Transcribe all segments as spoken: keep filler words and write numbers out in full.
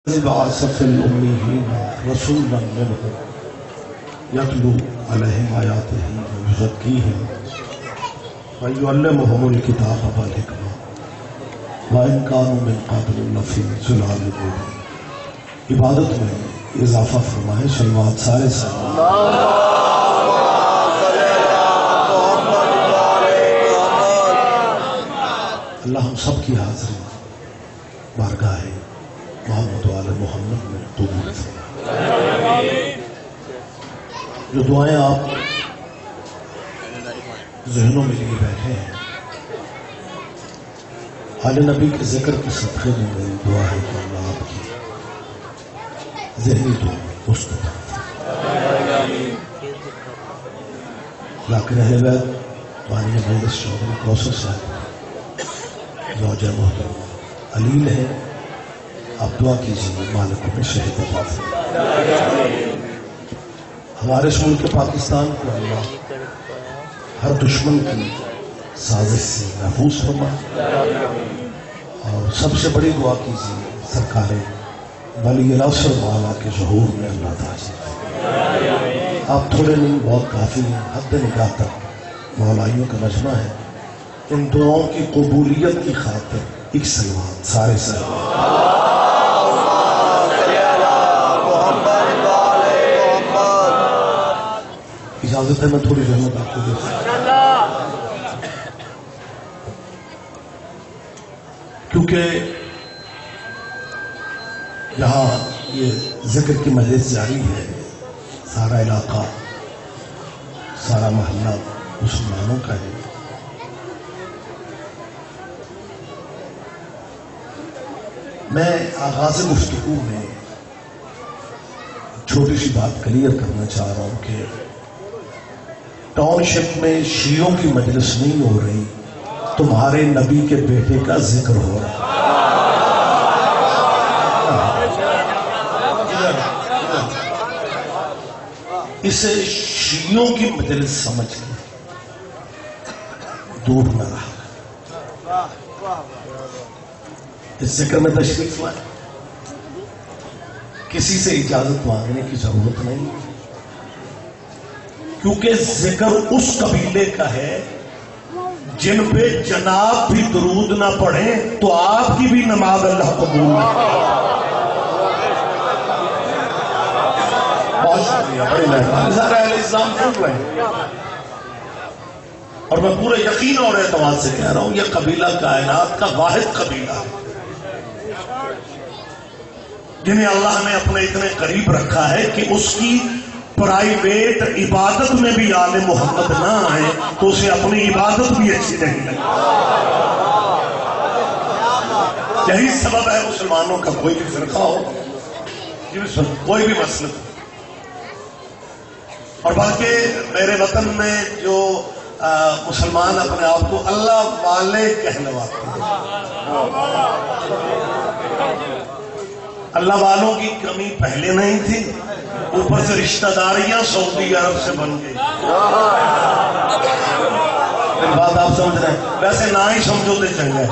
بعث الأميين رسولا منهم يتلو عليهم آياته ويزكيهم ويعلمهم الكتاب والحكمة وإن كانوا من قبل لفي ضلال مبين. عبادت میں اضافہ فرمائے. صلوات سارے سلام اللہ ہم سب کی حاضری بارگاہ محمد وآل محمد میں قبول فرمائے. جو دعائیں آپ ذہنوں میں لیے بیٹھے ہیں، آل نبی کے ذکر کے صدقے میں میری دعا ہے کہ اللہ آپ کی ذہنی دعا اس کو ذاکر اہل بیت بانی مجلس چودھری کوثر صاحب زوجہ محترمہ علیل ہے، آپ دعا کیجیے مالک میں شہید عطا فرمائے. ہمارے اس ملک پاکستان کو اللہ ہر دشمن کی سازش سے محفوظ فرمائے. اور سب سے بڑی دعا کیجیے سرکار ولی الاثر والا کے ظہور میں اللہ تعالی. آپ تھوڑے نہیں بہت کافی ہیں، حد نگاہ تک مولائیوں کا مجمع ہے. ان دعاؤں کی قبولیت کی خاطر ایک سلوات سارے سلوات اجازت ہے میں تھوڑی رحمت آپ کو دے سکتا، کیونکہ یہاں یہ ذکر کی مجلس جاری ہے. سارا علاقہ سارا محلہ مسلمانوں کا ہے. میں آغاز گفتگو میں چھوٹی سی بات کلیئر کرنا چاہ رہا ہوں کہ ٹاؤن شپ میں شیعوں کی مجلس نہیں ہو رہی، تمہارے نبی کے بیٹے کا ذکر ہو رہا. اسے شیعوں کی مجلس سمجھ کے دور نہ رہا. اس ذکر میں تشریف لائے، کسی سے اجازت مانگنے کی ضرورت نہیں، کیونکہ ذکر اس قبیلے کا ہے جن پہ جناب بھی درود نہ پڑھیں تو آپ کی بھی نماز اللہ قبول نہ. بہت شکریہ، بڑی مہربانی. سارے اہل اسلام سن رہے ہیں اور میں پورے یقین اور اعتماد سے کہہ رہا ہوں یہ قبیلہ کائنات کا واحد قبیلہ ہے جنہیں اللہ نے اپنے اتنے قریب رکھا ہے کہ اس کی پرائیویٹ عبادت میں بھی آل محمد نہ آئے تو اسے اپنی عبادت بھی اچھی نہیں لگی. یہی سبب ہے مسلمانوں کا کوئی بھی فرقہ ہو، کوئی بھی مسلک. اور باقی میرے وطن میں جو مسلمان اپنے آپ کو اللہ والے کہنے والے ہیں، اللہ والوں کی کمی پہلے نہیں تھی، اوپر سے رشتہ داریاں سعودی عرب سے بن گئی. بات آپ سمجھ رہے ہیں، ویسے نہ ہی سمجھوتے چنگے.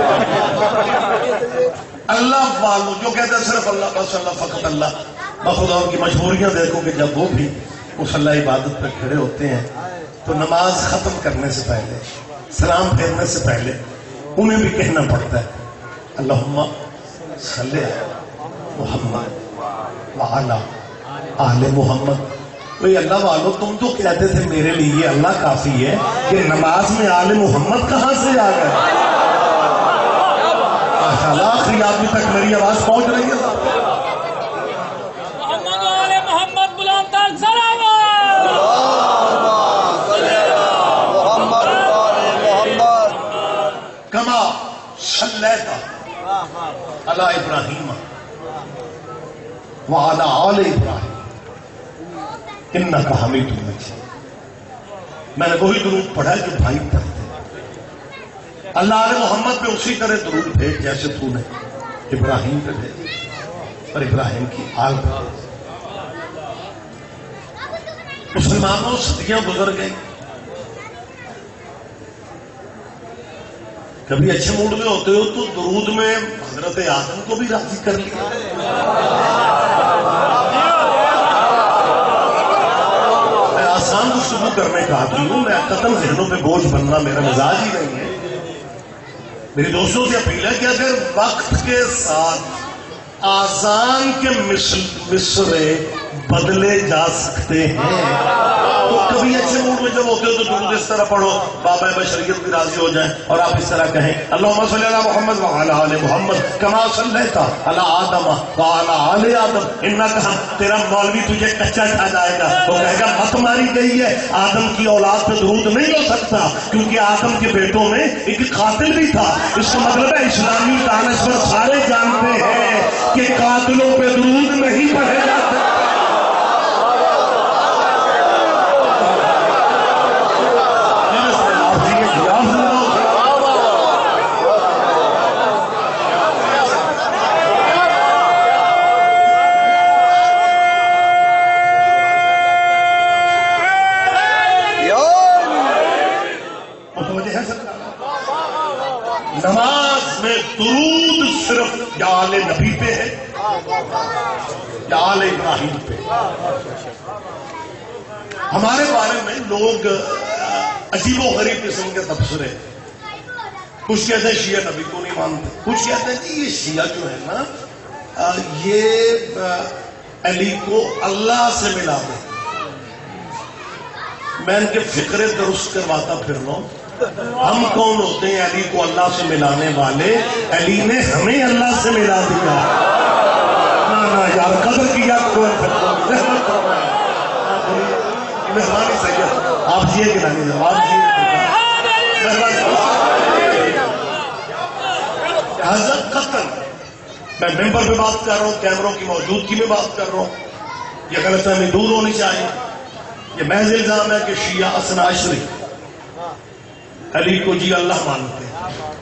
اللہ والوں جو کہتے ہیں صرف اللہ بس اللہ فقط اللہ، بخدا ان کی مجبوریاں دیکھو کہ جب وہ بھی مصلی عبادت پہ کھڑے ہوتے ہیں تو نماز ختم کرنے سے پہلے، سلام پھیرنے سے پہلے انہیں بھی کہنا پڑتا ہے اللہم صلی محمد وعلا آل محمد. وہی اللہ والو تم تو کہتے تھے میرے لیے اللہ کافی ہے، کہ نماز میں آل محمد کہاں سے آ گئے؟ ماشاءاللہ آخری آدمی تک میری آواز پہنچ رہی ہے. محمد آل محمد بلند تر سلام کما صلیت علی ابراہیم وعلی آل ابراہیم انکا حمید مجید. میں نے وہی درود پڑھا جو بھائی پڑھتے. اللہ علیہ محمد پہ اسی طرح درود بھیج جیسے تو نے ابراہیم پہ بھیج اور ابراہیم کی آل پہ بھیج. مسلمانوں صدیاں گزر گئی، کبھی اچھے موڈ میں ہوتے ہو تو درود میں حضرت آدم کو بھی راضی کر لیا. میں آسان گفتگو کرنے کا عادی ہوں، میں قتل ذہنوں پہ بوجھ بننا میرا مزاج ہی نہیں ہے۔ میری دوستوں سے اپیل ہے کہ اگر وقت کے ساتھ آزان کے مصرے بدلے جا سکتے ہیں تو کبھی اچھے موڈ میں جب ہوتے ہو تو درود اس طرح پڑھو بابا بشریت بھی راضی ہو جائیں اور آپ اس طرح کہیں اللہم صلی علی محمد وعلی آل محمد کما صلیت علی آدم وعلی آل آدم انک ہم تیرا مولوی تجھے کچا کھا جائے گا، وہ کہے گا مت ماری گئی ہے، آدم کی اولاد پہ درود نہیں ہو سکتا کیونکہ آدم کے بیٹوں میں ایک قاتل بھی تھا۔ اس کا مطلب ہے اسلامی دانشور سارے جانتے ہیں کہ قاتلوں پہ درود نہیں پڑھے جاتے۔ نماز میں درود صرف یا آل نبی پہ ہے یا آل ابراہیم پہ۔ ہمارے بارے میں لوگ عجیب و غریب قسم کے تبصرے، کچھ کہتے ہیں شیعہ نبی کو نہیں مانتے، کچھ کہتے ہیں کہ یہ شیعہ جو ہے نا یہ علی کو اللہ سے ملا دے۔ میں ان کے فکرے درست کرواتا پھر رہا ہوں۔ ہم کون ہوتے ہیں علی کو اللہ سے ملانے والے؟ علی نے ہمیں اللہ سے ملا دیا۔ نا نا یار قدر کیا کرو مہربانی سید آپ جیے کہ نہیں آپ جیے حضرت قتل۔ میں ممبر پہ بات کر رہا ہوں، کیمروں کی موجودگی میں بات کر رہا ہوں، یہ غلط فہمی دور ہونی چاہیے۔ یہ محض الزام ہے کہ شیعہ اثنا عشری علی کو جی اللہ مانتے ہیں۔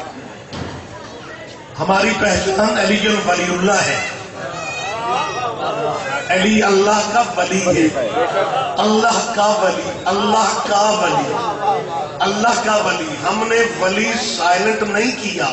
ہماری پہچان علی ولی اللہ ہے، علی اللہ کا ولی ہے، اللہ کا ولی، اللہ کا ولی، اللہ کا ولی۔ ہم نے ولی سائلنٹ نہیں کیا۔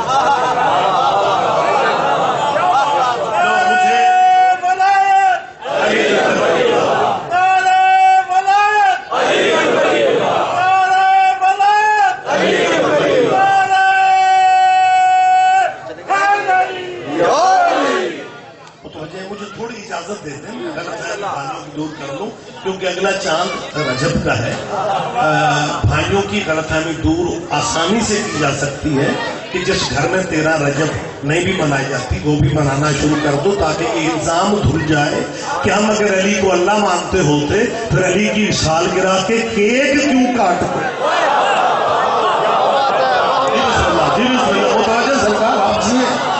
دور کر لوں کیونکہ اگلا چاند رجب کا ہے۔ بھائیوں کی غلط فہمی دور آسانی سے کی جا سکتی ہے کہ جس گھر میں تیرہ رجب نہیں بھی منائی جاتی وہ بھی منانا شروع کر دو تاکہ یہ الزام دھل جائے کہ ہم اگر علی کو اللہ مانتے ہوتے پھر علی کی سالگرہ کے کیک کیوں کاٹتے؟ سرکار آپ جی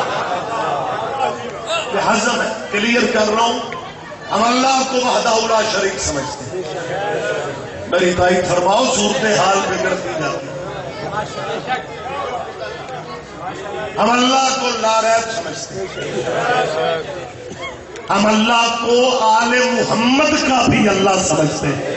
لہذا میں کلیئر کر رہا ہوں، ہم اللہ کو وحدہ لا شریک سمجھتے ہیں۔ میری تائید فرماؤ، صورتحال بگڑتی جاتی ہے۔ ہم اللہ کو لا ریب سمجھتے ہیں، ہم اللہ کو آل محمد کا بھی اللہ سمجھتے ہیں،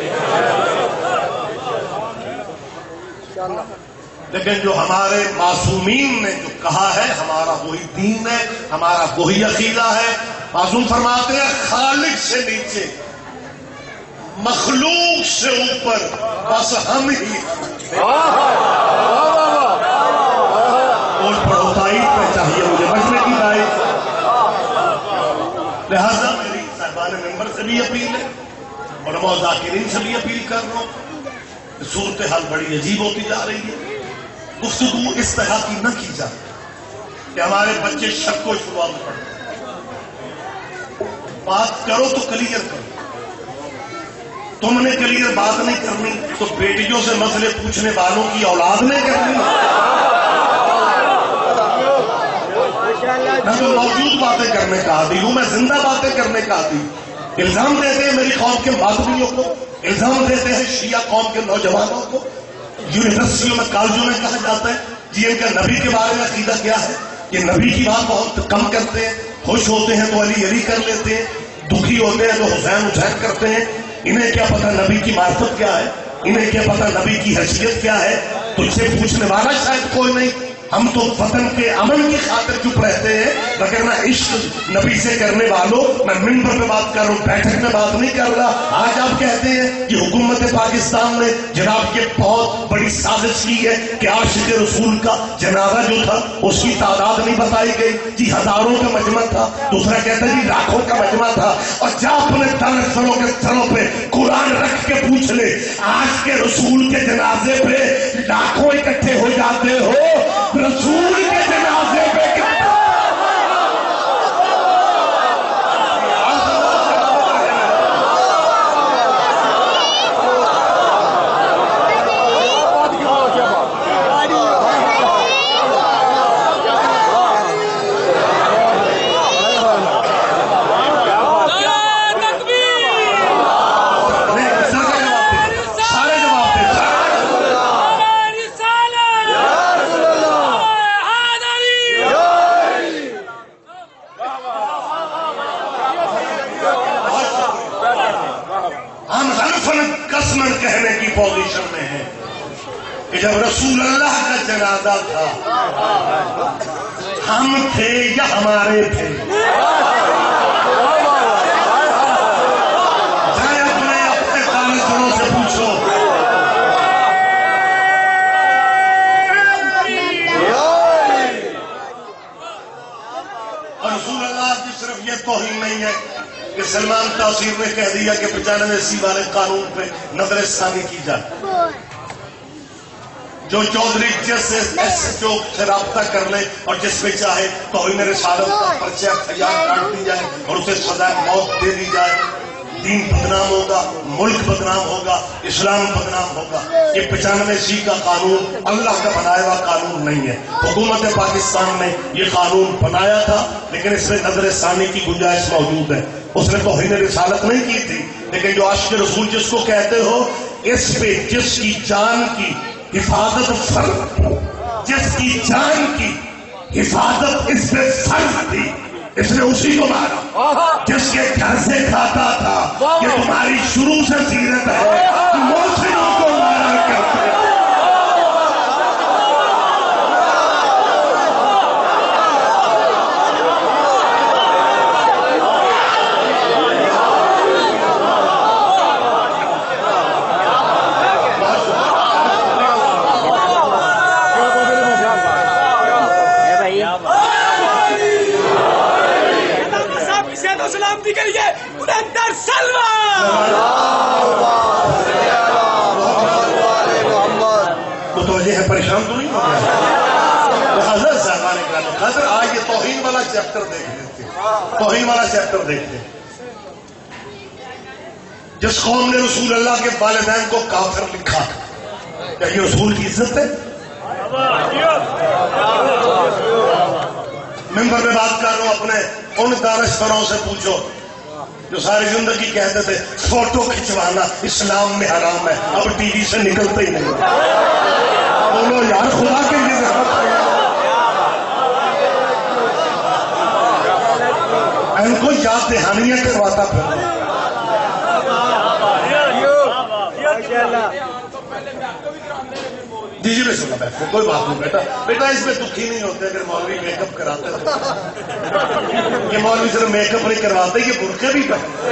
لیکن جو ہمارے معصومین نے جو کہا ہے ہمارا وہی دین ہے، ہمارا وہی عقیدہ ہے۔ معصوم فرماتے ہیں خالق سے نیچے مخلوق سے اوپر بس ہم ہی۔ اور پڑھو تائید پہ چاہیے مجھے بچنے کی تائید۔ لہذا میری صاحبان ممبر سے بھی اپیل ہے اور علماء ذاکرین سے بھی اپیل کر رہا ہوں، صورتحال بڑی عجیب ہوتی جا رہی ہے۔ گفتگو اس طرح کی نہ کی جائے کہ ہمارے بچے شک و شبہ میں پڑھتے ہیں۔ بات کرو تو کلیئر کرو، تم نے کلیئر بات نہیں کرنی تو بیٹیوں سے مسئلے پوچھنے والوں کی اولاد نے کرنی۔ میں تو موجود باتیں کرنے کا عادی ہوں، میں زندہ باتیں کرنے کا عادی ہوں۔ الزام دیتے ہیں میری قوم کے ماتمیوں کو، الزام دیتے ہیں شیعہ قوم کے نوجوانوں کو، یونیورسٹیوں میں کالجوں میں کہا جاتا ہے جی ان کا نبی کے بارے میں عقیدہ کیا ہے، یہ نبی کی بات بہت کم کرتے ہیں، خوش ہوتے ہیں تو علی علی کر لیتے ہیں، دکھی ہوتے ہیں تو حسین حسین کرتے ہیں۔ انہیں کیا پتا نبی کی معرفت کیا ہے، انہیں کیا پتا نبی کی حیثیت کیا ہے، تجھ سے پوچھنے والا شاید کوئی نہیں۔ ہم تو وطن کے امن کی خاطر چپ رہتے ہیں، مگر میں عشق نبی سے کرنے والوں میں منبر پہ بات کر رہا ہوں، بیٹھک میں بات نہیں کر رہا۔ آج آپ کہتے ہیں کہ حکومت پاکستان نے جناب یہ بہت بڑی سازش کی ہے کہ عاشق رسول کا جنازہ جو تھا اس کی تعداد نہیں بتائی گئی، جی ہزاروں کا مجمع تھا، دوسرا کہتا ہے جی لاکھوں کا مجمع تھا۔ اور جا اپنے سروں کے سروں پہ قرآن رکھ کے پوچھ لے، آج کے رسول کے جنازے پہ لاکھوں اکٹھے ہو جاتے ہو، رسول کے جنازے پہ کہنے کی پوزیشن میں ہے کہ جب رسول اللہ کا جنازہ تھا ہم تھے یا ہمارے تھے؟ جائے اپنے اپنے کانسروں سے پوچھو۔ اور رسول اللہ کی صرف یہ توہین نہیں ہے کہ سلمان تاثیر نے کہہ دیا کہ پچانوے سی والے قانون پہ نظر ثانی کی جائے، جو چودھری جس ایس چوک سے رابطہ کر لے اور جس پہ چاہے توہین رسالت کا پرچہ تیار کاٹ دی جائے اور اسے سزائے موت دے دی جائے، دین بدنام ہوگا، ملک بدنام ہوگا، اسلام بدنام ہوگا۔ یہ پچانوے سی کا قانون اللہ کا بنایا ہوا قانون نہیں ہے، حکومت پاکستان نے یہ قانون بنایا تھا لیکن اس میں نظر ثانی کی گنجائش موجود ہے۔ اس نے توہین رسالت نہیں کی تھی، لیکن جو عاشق رسول جس کو کہتے ہو، اس پہ جس کی جان کی حفاظت فرض، جس کی جان کی حفاظت اس پہ فرض تھی، اس نے اسی کو مارا جس کے گھر سے کھاتا تھا۔ یہ تمہاری شروع سے سیرت ہے، موسیوں کو مارا کرتے پریشان تو نہیں ہو گیا؟ حضرت صاحبان اکرام حضرت آج یہ توہین والا چیپٹر دیکھ لیتے توہین والا چیپٹر دیکھتے جس قوم نے رسول اللہ کے والدین کو کافر لکھا، کیا یہ رسول کی عزت ہے؟ ممبر میں بات کر رہا ہوں، اپنے ان دانشوروں سے پوچھو جو ساری زندگی کہتے تھے فوٹو کھنچوانا اسلام میں حرام ہے، اب ٹی وی سے نکلتے ہی نہیں۔ بولو یار خدا کے لیے ان کو یاد دہانیاں کرواتا پھر۔ جی جی بسم اللہ بیٹھو، کوئی بات نہیں بیٹا بیٹا اس میں دکھی نہیں ہوتے اگر مولوی میک اپ کراتے تو۔ یہ مولوی صرف میک اپ نہیں کرواتے، یہ برقعے بھی پہنتے۔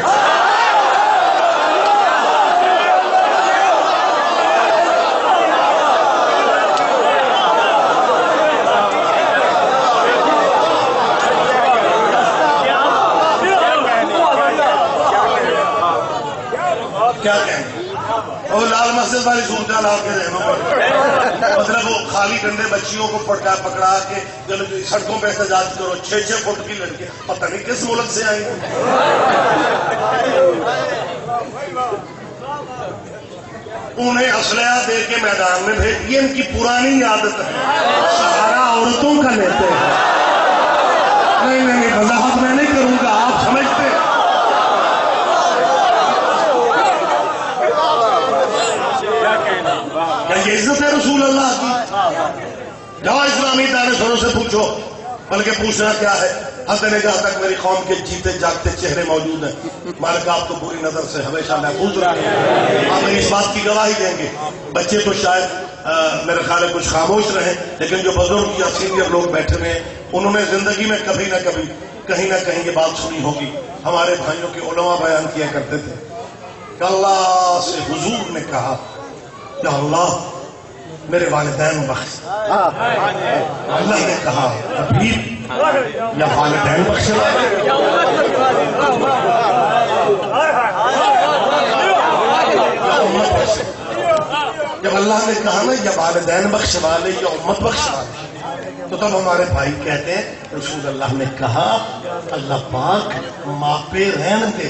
کیا کہیں اور لال مسجد والی صورتحال آپ کے ذہنوں پر، مطلب وہ خالی ڈنڈے بچیوں کو پکڑا پکڑا کے سڑکوں پہ احتجاج کرو، چھ چھ فٹ کی لڑکے پتہ نہیں کس ملک سے آئی ہیں۔ انہیں اسلحہ دے کے میدان میں بھیج، یہ ان کی پرانی عادت ہے، سہارا عورتوں کا لیتے ہیں۔ نہیں نہیں نہیں وضاحت میں نہیں کروں گا، آپ سمجھتے ہیں۔ یہ عزت ہے رسول اللہ کی؟ جاؤ اسلامی دانشوروں سے پوچھو، بلکہ پوچھنا کیا ہے، حد نگاہ تک میری قوم کے جیتے جاگتے چہرے موجود ہیں، مالک آپ کو بری نظر سے ہمیشہ محفوظ رکھیں۔ آپ میری اس بات کی گواہی دیں گے۔ بچے تو شاید میرے خیال ہے کچھ خاموش رہے، لیکن جو بزرگ یا سینئر لوگ بیٹھے ہوئے ہیں انہوں نے زندگی میں کبھی نہ کبھی کہیں نہ کہیں یہ بات سنی ہوگی. ہمارے بھائیوں کے علماء بیان کیا کرتے تھے کہ اللہ سے حضور نے کہا کہ اللہ میرے والدین بخش. اللہ نے کہا ابھی یا والدین بخش. جب اللہ نے کہا نا یا والدین بخش والے یا امت بخش والے تو تب ہمارے بھائی کہتے ہیں رسول اللہ نے کہا اللہ پاک ماپے رہن دے.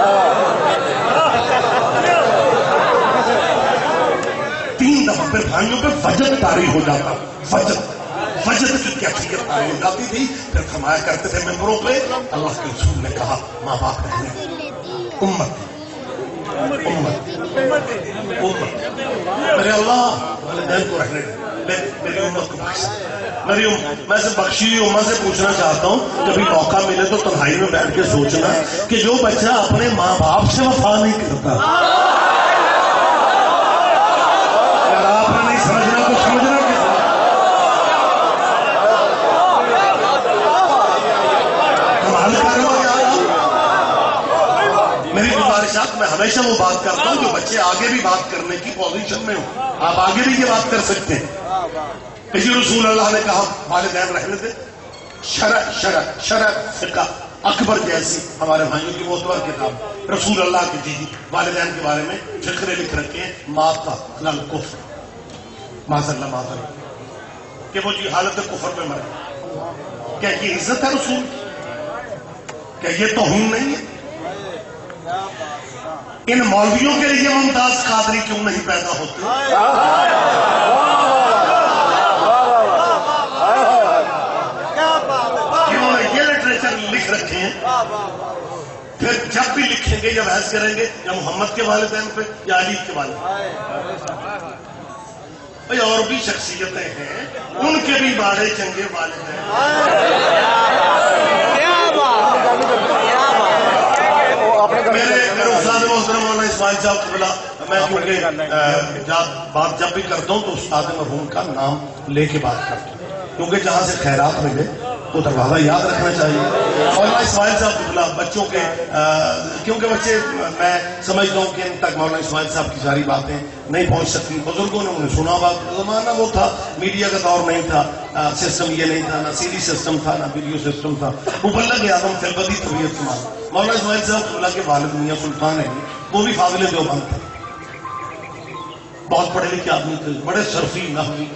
تین دفعہ پھر بھائیوں پہ وجد طاری ہو جاتا. وجد وجد کی کیفیت طاری ہو جاتی تھی. پھر فرمایا کرتے تھے ممبروں پہ اللہ کے رسول نے کہا ماں باپ رہنے امت امت امت میرے اللہ والدین کو رہنے دے میری امت کو بخش. میری میں سے بخشی ہوئی امت سے پوچھنا چاہتا ہوں کبھی موقع ملے تو تنہائی میں بیٹھ کے سوچنا کہ جو بچہ اپنے ماں باپ سے وفا نہیں کرتا, اگر آپ نے نہیں سمجھنا تو سمجھنا کس کمال کر رہے ہو یار. میری گزارشات میں ہمیشہ وہ بات کرتا ہوں جو بچے آگے بھی بات کرنے کی پوزیشن میں ہوں. آپ آگے بھی یہ بات کر سکتے ہیں. اسی رسول اللہ نے کہا والدین رہنے دے. شرع شرع شرع فقہ اکبر جیسی ہمارے بھائیوں کی معتبر کتاب رسول اللہ کی جی والدین کے بارے میں فقرے لکھ رکھے ہیں. ماتا لل کفر معاذ اللہ معاذ اللہ کہ وہ جی حالت کفر میں مرے. کیا یہ عزت ہے رسول؟ کیا یہ توہین نہیں ہے؟ ان مولویوں کے لیے ممتاز قادری کیوں نہیں پیدا ہوتے؟ انہوں نے یہ لٹریچر لکھ رکھے ہیں. پھر جب بھی لکھیں گے یا بحث کریں گے یا محمد کے والدین پہ یا علی کے والدین بھائی اور بھی شخصیتیں ہیں ان کے بھی باڑے چنگے والدین. میرے میرے استاد محترم مولانا اسماعیل صاحب قبلہ میں کیونکہ بات جب بھی کرتا ہوں تو استاد مرحوم کا نام لے کے بات کرتا ہوں کیونکہ جہاں سے خیرات ملے وہ دروازہ یاد رکھنا چاہیے. مولانا اسماعیل صاحب قبلہ بچوں کے کیونکہ بچے میں سمجھتا ہوں کہ ان تک مولانا اسماعیل صاحب کی ساری باتیں نہیں پہنچ سکتی. بزرگوں نے انہیں سنا بات. زمانہ وہ تھا میڈیا کا دور نہیں تھا, سسٹم یہ نہیں تھا, نہ سی ڈی سسٹم تھا نہ ویڈیو سسٹم تھا. مبلغ اعظم فی البدی طبیعت کمال مولانا اسماعیل صاحب قبلہ کے والد میاں سلطان ہیں وہ بھی فاضل دیوبند تھے. بہت پڑھے لکھے آدمی تھے, بڑے شرفی نحوی,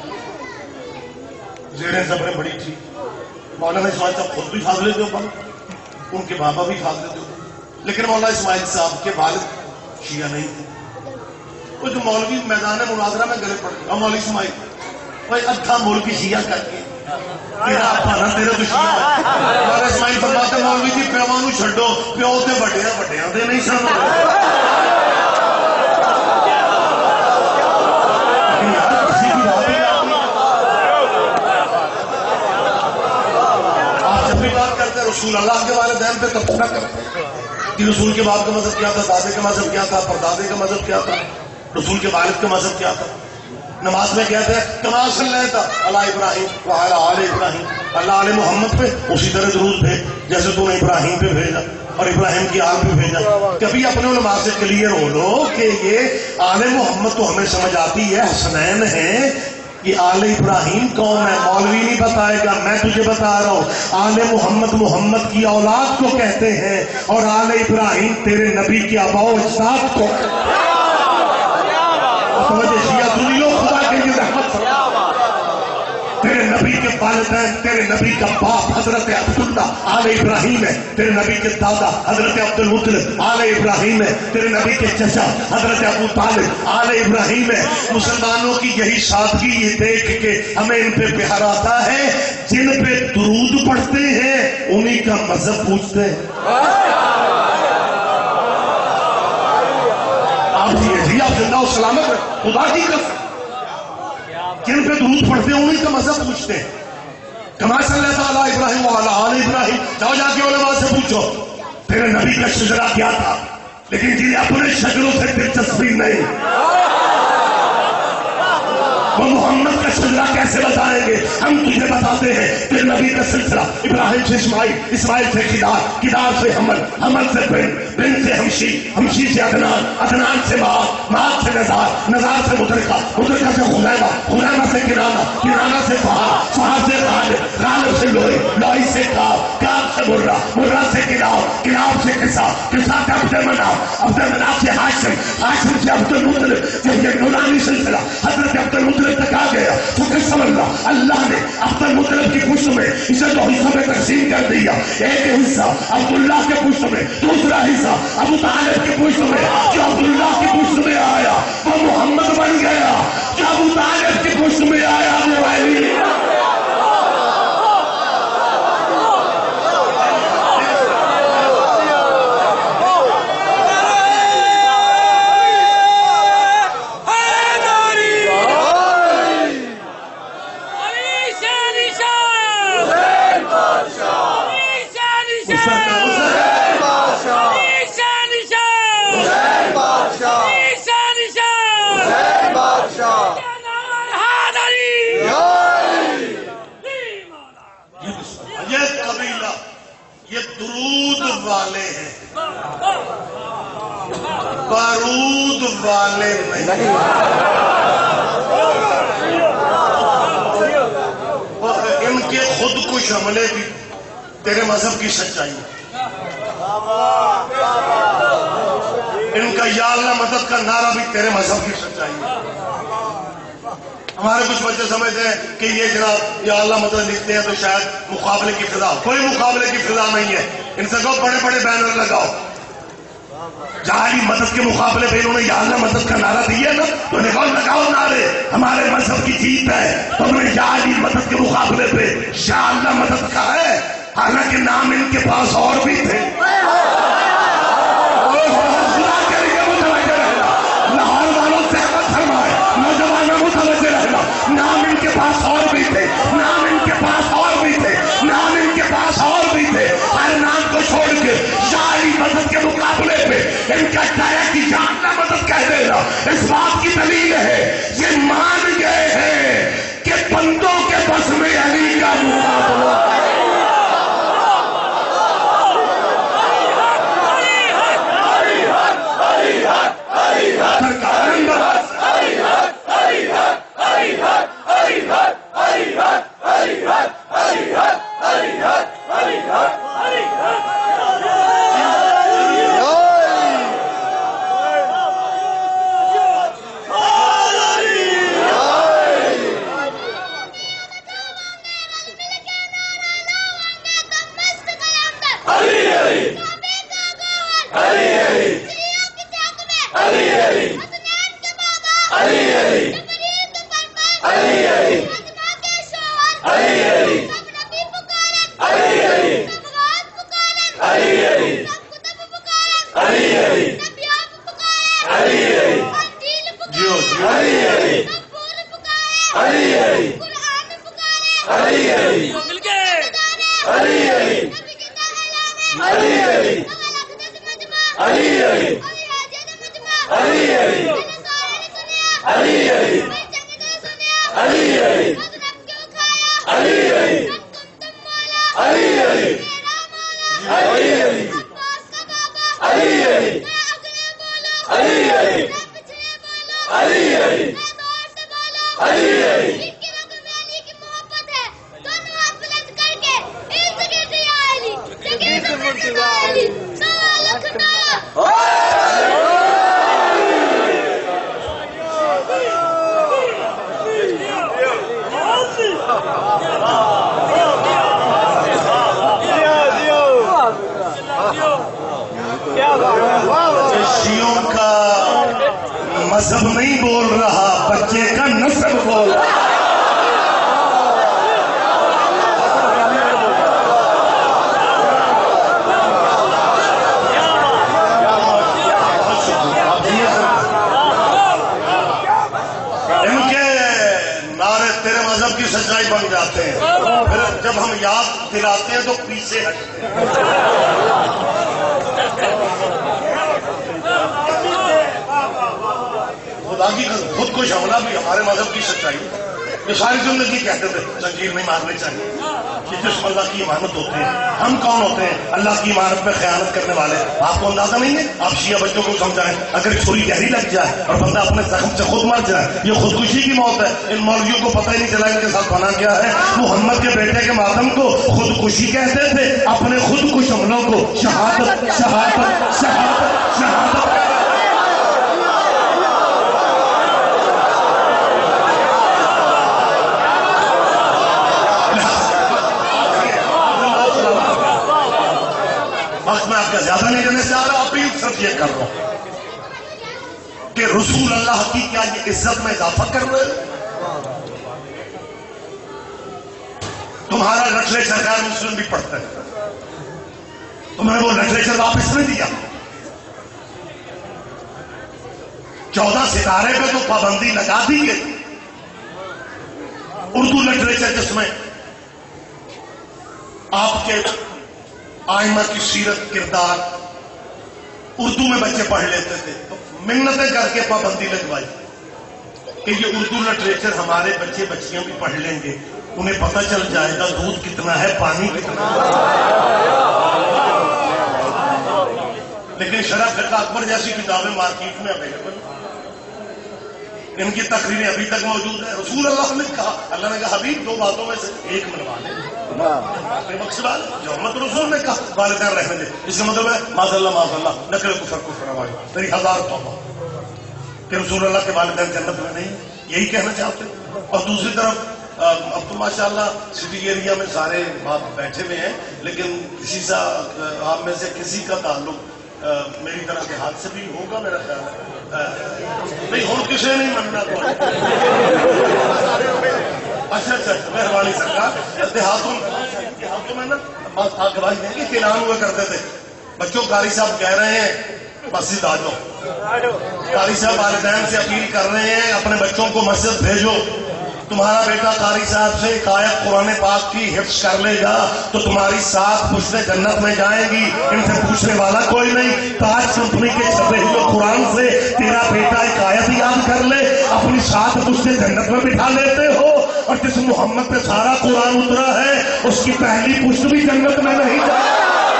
زیریں زبریں بڑی تھی. مولانا اسماعیل صاحب خود بھی فاضل دیوبند, ان کے بابا بھی فاضل دیوبند, لیکن مولانا اسماعیل صاحب کے والد شیعہ نہیں تھے. وہ جو مولوی میدان مناظرہ میں گلے پڑ گئے مولوی اسماعیل بھائی ادھا مولوی شیعہ کر کے تیرا پانا تیرا تو شیعہ. مولانا اسماعیل فرماتے مولوی جی پیواں نوں چھڈو, پیو تے وڈیاں وڈیاں دے نہیں سن. رسول اللہ کے والدین پہ تبصرہ کرتے کہ رسول کے باپ کا مذہب کیا تھا, دادے کا مذہب کیا تھا, پردادے کا مذہب کیا تھا, رسول کے والد کا مذہب کیا تھا. نماز میں کہتے ہیں کما صلی اللہ تھا اللہ ابراہیم وعلی آل ابراہیم, اللہ علیہ محمد پہ اسی طرح درود بھیج جیسے تو نے ابراہیم پہ بھیجا اور ابراہیم کی آل پہ بھیجا. کبھی اپنے علماء سے کلیئر ہو لو کہ یہ آل محمد تو ہمیں سمجھ آتی ہے, حسنین ہیں, یہ آل ابراہیم کون ہے مولوی نہیں بتائے گا, میں تجھے بتا رہا ہوں. آل محمد محمد کی اولاد کو کہتے ہیں اور آل ابراہیم تیرے نبی کے آباء و اجداد کو. شیعہ سنیو خدا کے لیے رحمت تیرے نبی کے والدین, تیرے نبی کا باپ حضرت عبداللہ آل ابراہیم ہے, تیرے نبی کے دادا حضرت عبد المطلب آل ابراہیم ہے, تیرے نبی کے چچا حضرت ابو طالب آل ابراہیم ہے. مسلمانوں کی یہی سادگی یہ دیکھ کے ہمیں ان پہ پیار آتا ہے. جن پہ درود پڑھتے ہیں انہی کا مذہب پوچھتے ہیں. آپ جی آپ زندہ و سلامت خدا کی قسم, جن پہ درود پڑھتے ہیں انہی کا مذہب پوچھتے ہیں. کما صلی اللہ تعالی ابراہیم وعلی آل ابراہیم, جاؤ جا کے علماء سے پوچھو تیرے نبی کا شجرہ کیا تھا, لیکن جنہیں اپنے شجروں سے دلچسپی نہیں, وہ محمد کا کا شجرہ کیسے بتائیں گے؟ ہم تجھے بتاتے ہیں کہ نبی کا سلسلہ ابراہیم سے اسماعیل، اسماعیل سے کدار، کدار سے حمل، حمل سے بن، بن سے ہمشی، ہمشی سے عدنان، عدنان سے معاد، معاد سے نزار، نزار سے مدرکہ، مدرکہ سے خزیمہ، خزیمہ سے کنانہ، کنانہ سے فہد، فہد سے غالب، غالب سے لوئی، لوئی سے کعب، کعب سے مرہ، مرہ سے کلاب، کلاب سے قصہ، قصہ سے عبد مناف، عبد مناف سے ہاشم، ہاشم سے عبد المطلب، جب یہ نورانی سلسلہ حضرت عبد المطلب تک آ گیا تو قسم اللہ، اللہ نے عبد المطلب کی پشت میں اسے دو حصوں میں تقسیم کر دیا. ایک حصہ عبداللہ کے پشت میں، دوسرا حصہ ابو طالب کے پشت میں. جو عبداللہ کی پشت میں آیا وہ محمد بن گیا، جو ابو طالب کی پشت میں آیا وہ علی. یہ درود والے ہیں، بارود والے نہیں. ان کے خود کش حملے بھی تیرے مذہب کی سچائی ہے. ان کا یا اللہ مدد کا نعرہ بھی تیرے مذہب کی سچائی ہے. ہمارے کچھ بچے سمجھتے ہیں کہ یہ جناب یا اللہ مدد لکھتے ہیں تو شاید مقابلے کی فضا. کوئی مقابلے کی فضا نہیں ہے. ان سے کہو بڑے بڑے بینر لگاؤ. جہاں مدد کے مقابلے پہ انہوں نے یا اللہ مدد کا نعرہ دیا نا تو نے کہو لگاؤ نعرے، ہمارے مذہب کی جیت ہے. تو انہوں نے یا علی مدد کے مقابلے پہ یا اللہ مدد کا ہے، حالانکہ نام ان کے پاس اور بھی تھے. نام ان کے پاس اور بھی تھے، نام ان کے پاس اور بھی تھے، نام ان کے پاس اور بھی تھے. ہر نام کو چھوڑ کے یا علی مدد کے مقابلے پہ ان کا ڈائریکٹ یا اللہ مدد کہہ دینا اس بات کی دلیل ہے یہ مان گئے ہیں کہ بندوں کے بس میں علی کا مقابلہ ہے. شیعوں کا مذہب نہیں بول رہا، بچے کا نسب بول رہا. ان کے نعرے تیرے مذہب کی سچائی بن جاتے ہیں، پھر جب ہم یاد دلاتے ہیں تو پیچھے ہٹتے ہیں. خدا کی خود کو حملہ بھی ہمارے مذہب کی سچائی ہے. یہ ساری زندگی کہتے تھے زنجیر نہیں مارنی چاہیے، یہ جسم اللہ کی امانت ہوتے ہیں. ہم کون ہوتے ہیں؟ اللہ کی امانت میں خیانت کرنے والے. آپ کو اندازہ نہیں ہے؟ آپ شیعہ بچوں کو سمجھائیں، اگر چھری گہری لگ جائے اور بندہ اپنے زخم سے خود مر جائے، یہ خودکشی کی موت ہے. ان مولویوں کو پتہ ہی نہیں چلا ان کے ساتھ بنا کیا ہے. محمد کے بیٹے کے ماتم کو خودکشی کہتے تھے، اپنے خود کش حملوں کو شہادت شہادت شہادت شہادت. وقت میں آپ کا زیادہ نہیں دینے سے آ رہا، آپ بھی صرف یہ کر رہا ہوں کہ رسول اللہ کی کیا یہ عزت میں اضافہ کر رہے. تمہارا لٹریچر غیر مسلم بھی پڑھتا ہے، تمہیں وہ لٹریچر واپس نہیں دیا. چودہ ستارے پہ تو پابندی لگا دی گئی. اردو لٹریچر جس میں آپ کے آئمہ کی سیرت کردار اردو میں بچے پڑھ لیتے تھے، تو منتیں کر کے پابندی لگوائی کہ یہ اردو لٹریچر ہمارے بچے بچیاں بھی پڑھ لیں گے، انہیں پتہ چل جائے گا دودھ کتنا ہے، پانی کتنا ہے. لیکن شرح فقہ اکبر جیسی کتابیں مارکیٹ میں اویلیبل، ان کی تقریریں ابھی تک موجود ہیں. رسول اللہ نے کہا، اللہ نے کہا حبیب دو باتوں میں سے ایک منوا لیں. مقصد جو محمد رسول نے کہا والدین رہنے دے، اس کا مطلب ہے معاذ اللہ معاذ اللہ نقل کفر کفر ہماری میری ہزار توبہ کہ رسول اللہ کے والدین جنت میں نہیں، یہی کہنا چاہتے. اور دوسری طرف اب تو ماشاءاللہ سٹی ایریا میں سارے باپ بیٹھے ہوئے ہیں، لیکن کسی سے آپ میں سے کسی کا تعلق میری طرح کے ہاتھ سے بھی ہوگا میرا خیال ہے. نہیں ہوں کسی نہیں مننا تو اچھا اچھا مہربانی سرکار. دیہاتوں دیہاتوں میں نا گواہی دیں گے کہ اعلان ہوا کرتے تھے بچوں قاری صاحب کہہ رہے ہیں مسجد آ جاؤ. قاری صاحب والدین سے اپیل کر رہے ہیں اپنے بچوں کو مسجد بھیجو. تمہارا بیٹا قاری صاحب سے ایک آیت قرآن پاک کی حفظ کر لے گا تو تمہاری سات پشتیں جنت میں جائیں گی. ان سے پوچھنے والا کوئی نہیں. تاج کمپنی کے چھپے ہوئے قرآن سے تیرا بیٹا ایک آیت یاد کر لے، اپنی سات پشتیں جنت میں بٹھا لیتے ہو. اور جس محمد پہ سارا قرآن اترا ہے اس کی پہلی پشت بھی جنت میں نہیں جائے.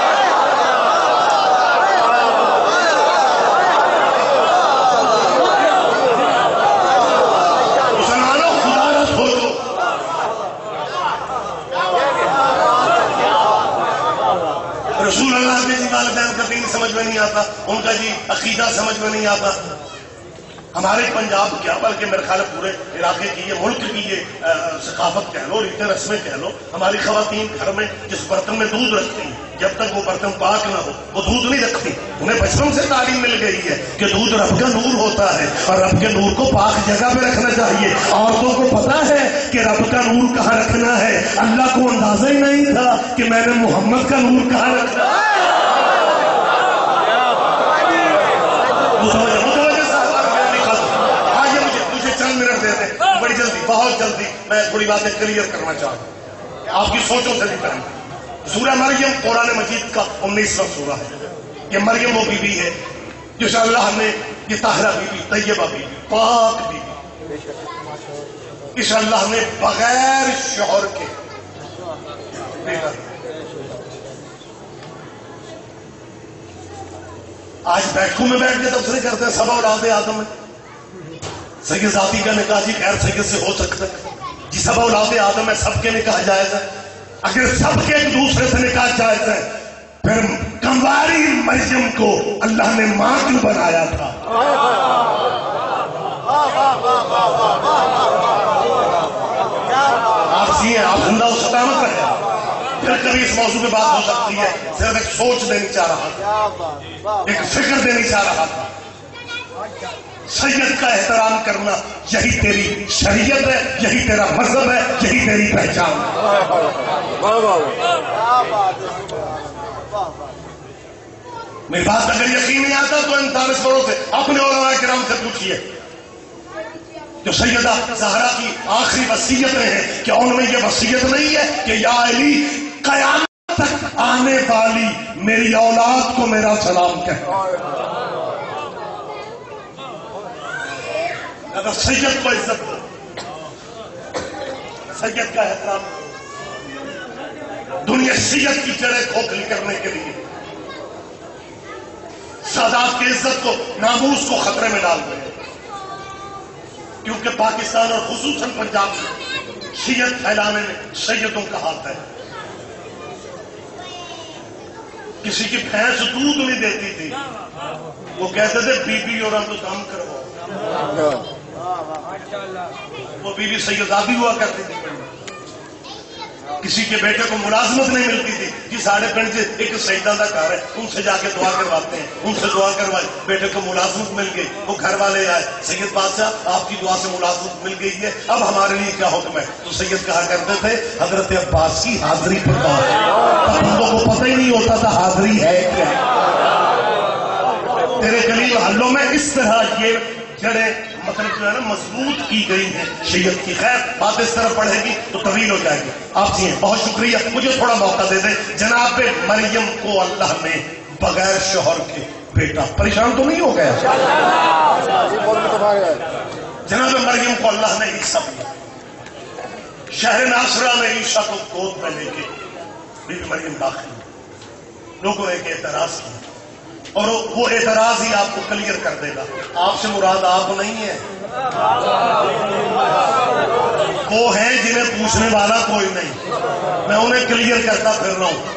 رسول اللہ کے جی والدین کا دین سمجھ میں نہیں آتا، ان کا جی عقیدہ سمجھ میں نہیں آتا. ہمارے پنجاب کیا بلکہ میرے خیال پورے علاقے کی یہ ملک کی یہ ثقافت کہہ لو، ریتیں رسمیں کہہ لو. ہماری خواتین گھر میں جس برتن میں دودھ رکھتی ہیں جب تک وہ برتن پاک نہ ہو وہ دودھ نہیں رکھتی. انہیں بچپن سے تعلیم مل گئی ہے کہ دودھ رب کا نور ہوتا ہے اور رب کے نور کو پاک جگہ پہ رکھنا چاہیے. عورتوں کو پتا ہے کہ رب کا نور کہاں رکھنا ہے. اللہ کو اندازہ ہی نہیں تھا کہ میں نے محمد کا نور کہاں رکھنا ہے. بڑی جلدی بہت جلدی میں تھوڑی باتیں کلیئر کرنا چاہتا ہوں آپ کی سوچوں سے بھی پہلے. سورہ مریم قرآن مجید کا انیسواں سورہ ہے. یہ مریم وہ بی بی ہے جس اللہ نے یہ طاہرہ بی بی، طیبہ بی بی، پاک بی بی، اس اللہ نے بغیر شوہر کے بیٹا. آج بیٹھوں میں بیٹھ کے تبصرے کرتے ہیں سب اولاد آدم میں. سید ذاتی کا نکاح جی غیر سید سے ہو سکتا ہے جی. سب اولاد آدم ہے، سب کے نکاح جائز ہے. اگر سب کے ایک دوسرے سے نکاح جائز ہے پھر کنواری مریم کو اللہ نے ماں کیوں بنایا تھا؟ آپ جی ہیں، آپ زندہ ہو سلامت رہے. پھر کبھی اس موضوع پہ بات ہو سکتی ہے. صرف ایک سوچ دینی چاہ رہا تھا، ایک فکر دینی چاہ رہا تھا. سید کا احترام کرنا یہی تیری شریعت ہے، یہی تیرا مذہب ہے، یہی تیری پہچان ہے. میری بات اگر یقین نہیں آتا تو ان دانشوروں سے اپنے علماء کرام سے پوچھیے جو سیدہ زہرا کی آخری وصیتیں ہیں کہ ان میں یہ وصیت نہیں ہے کہ یا علی قیامت تک آنے والی میری اولاد کو میرا سلام کہنا. اگر سید کو عزت سید کا احترام کرو. دنیا شیعت کی جڑیں کھوکھلی کرنے کے لیے سادات کی عزت کو ناموس کو خطرے میں ڈال رہے ہیں، کیونکہ پاکستان اور خصوصاً پنجاب میں شیعت پھیلانے میں سیدوں کا ہاتھ ہے. کسی کی بھینس دودھ نہیں دیتی تھی، وہ کہتے تھے بی بی اور ہم تو کام کرواؤ. وہ بی بی سیدادی ہوا کرتی تھی. کسی کے بیٹے کو ملازمت نہیں ملتی تھی کہ ساڑھے پنڈ سے ایک سیدہ کا گھر ہے، ان سے جا کے دعا کرواتے ہیں. ان سے دعا کروائی، بیٹے کو ملازمت مل گئی. وہ گھر والے آئے، سید بادشاہ آپ کی دعا سے ملازمت مل گئی ہے، اب ہمارے لیے کیا حکم ہے؟ تو سید کہا کرتے تھے حضرت عباس کی حاضری پر کہا. بندوں کو پتہ ہی نہیں ہوتا تھا حاضری ہے کیا. تیرے قلیل حلوں میں اس طرح یہ جڑیں مطلب جو ہے نا مضبوط کی گئی ہیں شیعت کی. خیر بات اس طرح پڑھے گی تو طویل ہو جائے گی. آپ جی بہت شکریہ، مجھے تھوڑا موقع دے دیں. جناب مریم کو اللہ نے بغیر شوہر کے بیٹا، پریشان تو نہیں ہو گیا؟ جناب مریم کو اللہ نے عیسیٰ دیا. شہر ناصرہ میں عیسیٰ کو گود میں لے کے بی بی مریم داخل ہوئی. لوگوں نے ایک اعتراض کیا اور وہ اعتراض ہی آپ کو کلیئر کر دے گا. آپ سے مراد آپ نہیں ہے، وہ ہیں جنہیں پوچھنے والا کوئی نہیں. میں انہیں کلیئر کرتا پھر رہا ہوں.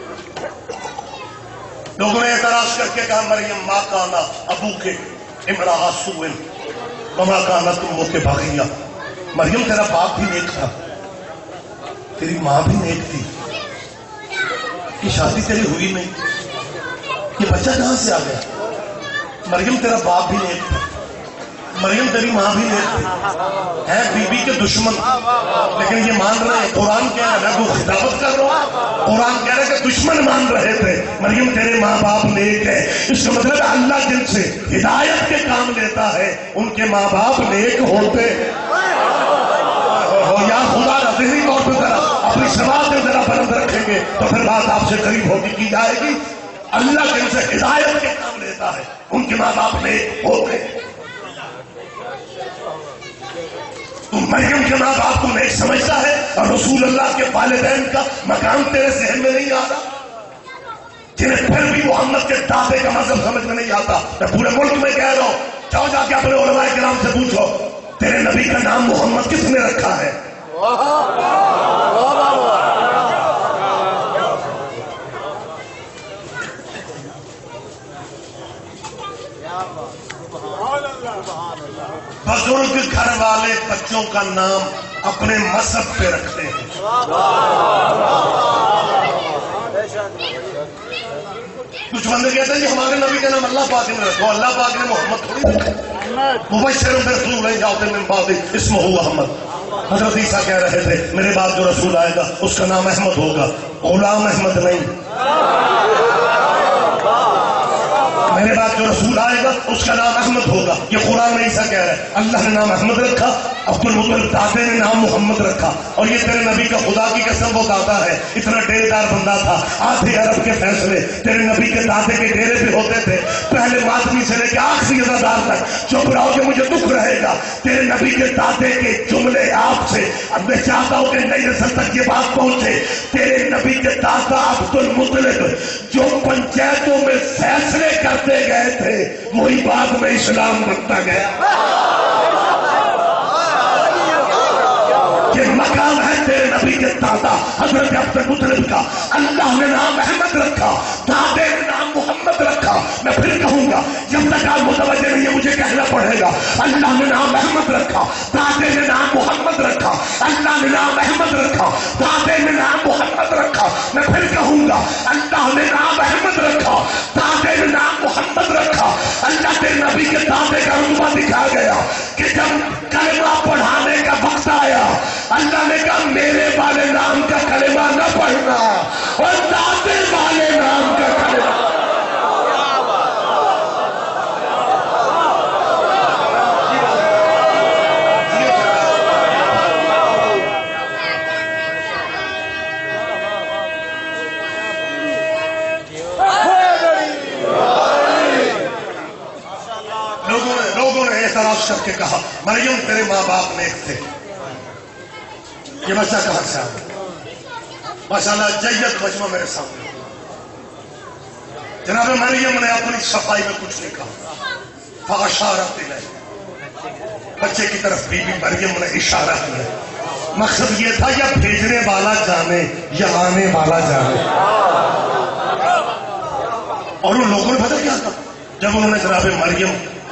لوگوں نے اعتراض کر کے کہا مریم ماں کانا ابو کے امرا سوئن ماں کانا تم کے بھاگیا. مریم تیرا باپ بھی نیک تھا، تیری ماں بھی نیک تھی، یہ شادی تیری ہوئی نہیں، یہ بچہ کہاں سے آ گیا؟ مریم تیرا باپ بھی نیک تھا، مریم تیری ماں بھی نیک تھی، ہے بی بی کے دشمن لیکن یہ مان رہے ہیں. قرآن کہہ رہا ہے، میں کو خطابت کر رہا ہوں، قرآن کہہ رہا ہے کہ دشمن مان رہے تھے مریم تیرے ماں باپ نیک ہے. اس کا مطلب ہے اللہ جن سے ہدایت کے کام لیتا ہے ان کے ماں باپ نیک ہوتے. یا خدا ذہنی طور پہ ذرا اپنی سماعت میں ذرا بلند رکھیں گے تو پھر بات آپ سے قریب ہوگی کی جائے گی. اللہ جن سے ہدایت کے کام لیتا ہے ان کے ماں باپ نیک ہوتے. تو مریم کے ماں باپ کو نیک سمجھتا ہے اور رسول اللہ کے والدین کا مقام تیرے ذہن میں نہیں آتا، جنہیں پھر بھی محمد کے دادے کا مذہب سمجھ میں نہیں آتا. میں پورے ملک میں کہہ رہا ہوں، جاؤ جا کے اپنے علماء کرام سے پوچھو تیرے نبی کا نام محمد کس نے رکھا ہے؟ بزرگ گھر والے بچوں کا نام اپنے مذہب پہ رکھتے ہیں. کچھ بندے کہتے ہیں کہ ہمارے نبی کا نام اللہ پاک نے رکھو، اللہ پاک نے محمد تھوڑی رکھا. مبشر برسول نہیں جاتے من بعد اسمہ احمد. حضرت عیسیٰ کہہ رہے تھے میرے بعد جو رسول آئے گا اس کا نام احمد ہوگا، غلام احمد نہیں. میرے بعد جو رسول آئے گا اس کا نام احمد ہوگا. یہ قرآن میں عیسیٰ کہہ رہا ہے. اللہ نے نام احمد رکھا، عبد المطلب دادے نے نام محمد رکھا. اور یہ تیرے نبی کا خدا کی قسم وہ دادا ہے، اتنا ڈیرے دار بندہ تھا. آدھے عرب کے فیصلے تیرے نبی کے دادے کے ڈیرے پہ ہوتے تھے. پہلے ماتمی سے لے کے آخری ازادار تک چپ رہو کہ مجھے دکھ رہے گا. تیرے نبی کے دادے کے جملے آپ سے اب میں چاہتا ہوں کہ نئی نسل تک یہ بات پہنچے. تیرے نبی کے دادا عبد المطلب جو پنچایتوں میں فیصلے کرتے گئے تھے وہی بعد میں اسلام بنتا گیا. یہ مقام ہے تیرے نبی کے دادا حضرت عبد المطلب کا. اللہ نے نام احمد رکھا، دادے نے نام محمد رکھا. میں پھر کہوں گا جب تک آپ متوجہ نہیں ہے مجھے کہنا پڑے گا. اللہ نے نام احمد رکھا، دادے نے نام محمد رکھا. اللہ نے نام احمد رکھا، دادے نے نام محمد رکھا. میں پھر کہوں گا اللہ نے نام احمد رکھا، دادے نے نام محمد رکھا. اللہ کے نبی کے دادے کا رتبہ دکھا گیا کہ جب کلمہ پڑھانے کا وقت آیا اللہ نے کہا میرے والے نام کا کلمہ نہ پڑھنا اور دادے والے نام کا کلمہ. لوگوں نے لوگوں نے اعتراض کر کے کہا مریم تیرے ماں باپ نیک تھے. یہ بچہ کہاں سے آیا؟ ماشاءاللہ جید مجمع میرے سامنے. جناب مریم نے اپنی صفائی میں کچھ نہیں کہا. فاشارت الیہ، بچے کی طرف بی بی مریم نے اشارہ کیا. مقصد یہ تھا یا بھیجنے والا جانے یا آنے والا جانے. اور ان لوگوں نے پتہ کیا تھا؟ جب انہوں نے جناب مریم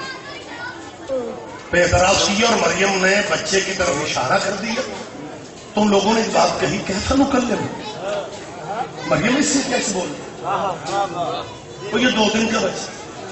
پہ اعتراض کیا اور مریم نے بچے کی طرف اشارہ کر دیا تو ان لوگوں نے ایک بات کہی، کیسا مکلم مریم اس سے کیسے بول وہ یہ دو دن کا بچہ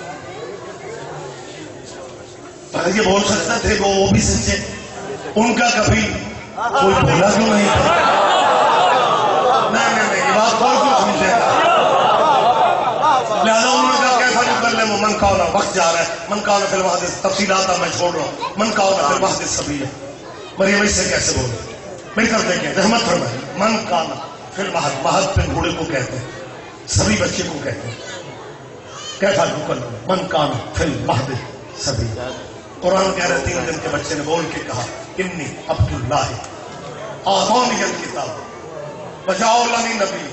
یہ بول سکتا تھے وہ وہ بھی سچے. ان کا کبھی کوئی بولا کیوں نہیں تھا؟ نہیں نہیں نہیں، یہ بات اور کیوں سمجھے گا؟ لہٰذا انہوں نے کہا کیسا مکلم ہو؟ من کانا، وقت جا رہا ہے. من کانا فی المہد، تفصیلات میں چھوڑ رہا ہوں. من کانا فی المہد صبیہ. مریم اس سے کیسے بولے؟ میری طرف دیکھیں، رحمت فرمائے. من کانا فی المہد، مہد پہ بوڑھے کو کہتے ہیں، سبھی بچے کو کہتے ہیں. کیسا مکلم؟ من کانا فی المہد صبیہ. قرآن کہہ رہے تین دن کے بچے نے بول کے کہا انی عبداللہ آتانی الکتاب وجعلنی نبی.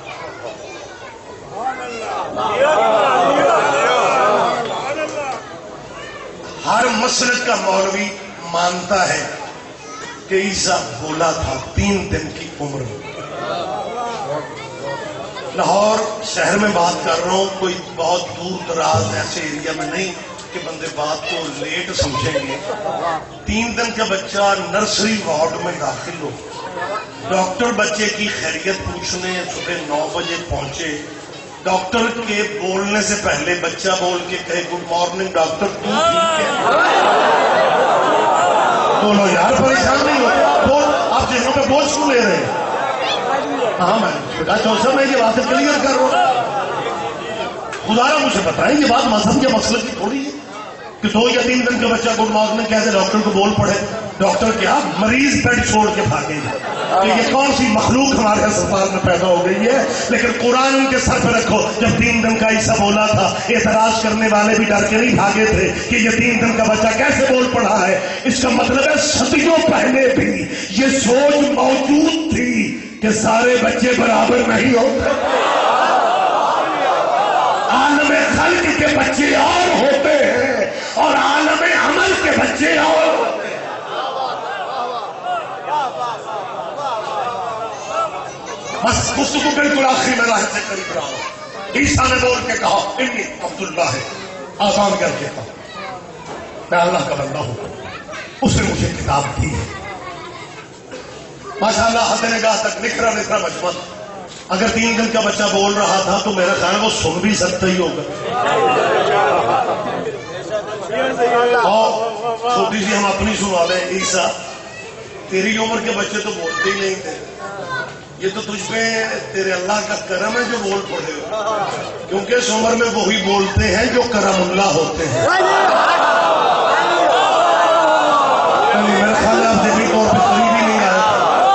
ہر مسلک کا مولوی مانتا ہے کہ عیسیٰ بولا تھا تین دن کی عمر میں. لاہور شہر میں بات کر رہا ہوں، کوئی بہت دور دراز ایسے ایریا میں نہیں کہ بندے بات کو لیٹ سمجھیں گے. تین دن کا بچہ نرسری وارڈ میں داخل ہو، ڈاکٹر بچے کی خیریت پوچھنے صبح نو بجے پہنچے. ڈاکٹر کے بولنے سے پہلے بچہ بول کے کہے گڈ مارننگ ڈاکٹر، تو ٹھیک ہے؟ بولو یار، پریشان نہیں ہو بول. آپ ذہنوں پہ بوجھ کیوں لے رہے ہیں؟ ہاں میں چوسا میں یہ بات کلیئر کر رہا ہوں. خدا را مجھے بتائیں، یہ بات مذہب کے مسئلے کی تھوڑی ہے کہ دو یا تین دن کا بچہ گڈ مارننگ کہتے ڈاکٹر کو بول پڑے. ڈاکٹر کیا مریض بیڈ چھوڑ کے بھاگے گا کہ یہ کون سی مخلوق ہمارے اسپتال میں پیدا ہو گئی ہے. لیکن قرآن ان کے سر پہ رکھو، جب تین دن کا عیسیٰ بولا تھا اعتراض کرنے والے بھی ڈر کے نہیں بھاگے تھے کہ یہ تین دن کا بچہ کیسے بول پڑا ہے. اس کا مطلب ہے صدیوں پہلے بھی یہ سوچ موجود تھی کہ سارے بچے برابر نہیں ہوتے. عالم خلق کے بچے اور ہوتے ہیں اور عالم عمل کے بچے اور ہوتے ہیں. بس گفتگو بالکل آخری میں راہ سے قریب رہا ہوں. عیسیٰ نے بول کے کہا انی عبداللہ ہے، آسان کر کے کہا میں اللہ کا بندہ ہوں. اس نے مجھے کتاب دی ہے. ماشاءاللہ حد نگاہ تک نکھرا نکھرا مجمع. اگر تین دن کا بچہ بول رہا تھا تو میرا خیال وہ سن بھی سکتا ہی ہوگا. اور چھوٹی سی ہم اپنی سنا لیں. عیسیٰ تیری عمر کے بچے تو بولتے ہی نہیں تھے، یہ تو تجھ پہ تیرے اللہ کا کرم ہے جو بول پڑے ہو، کیونکہ اس عمر میں وہی بولتے ہیں جو کرم اللہ ہوتے ہیں. میرا خیال ہے آپ ذہنی طور پہ قریب ہی نہیں آئے.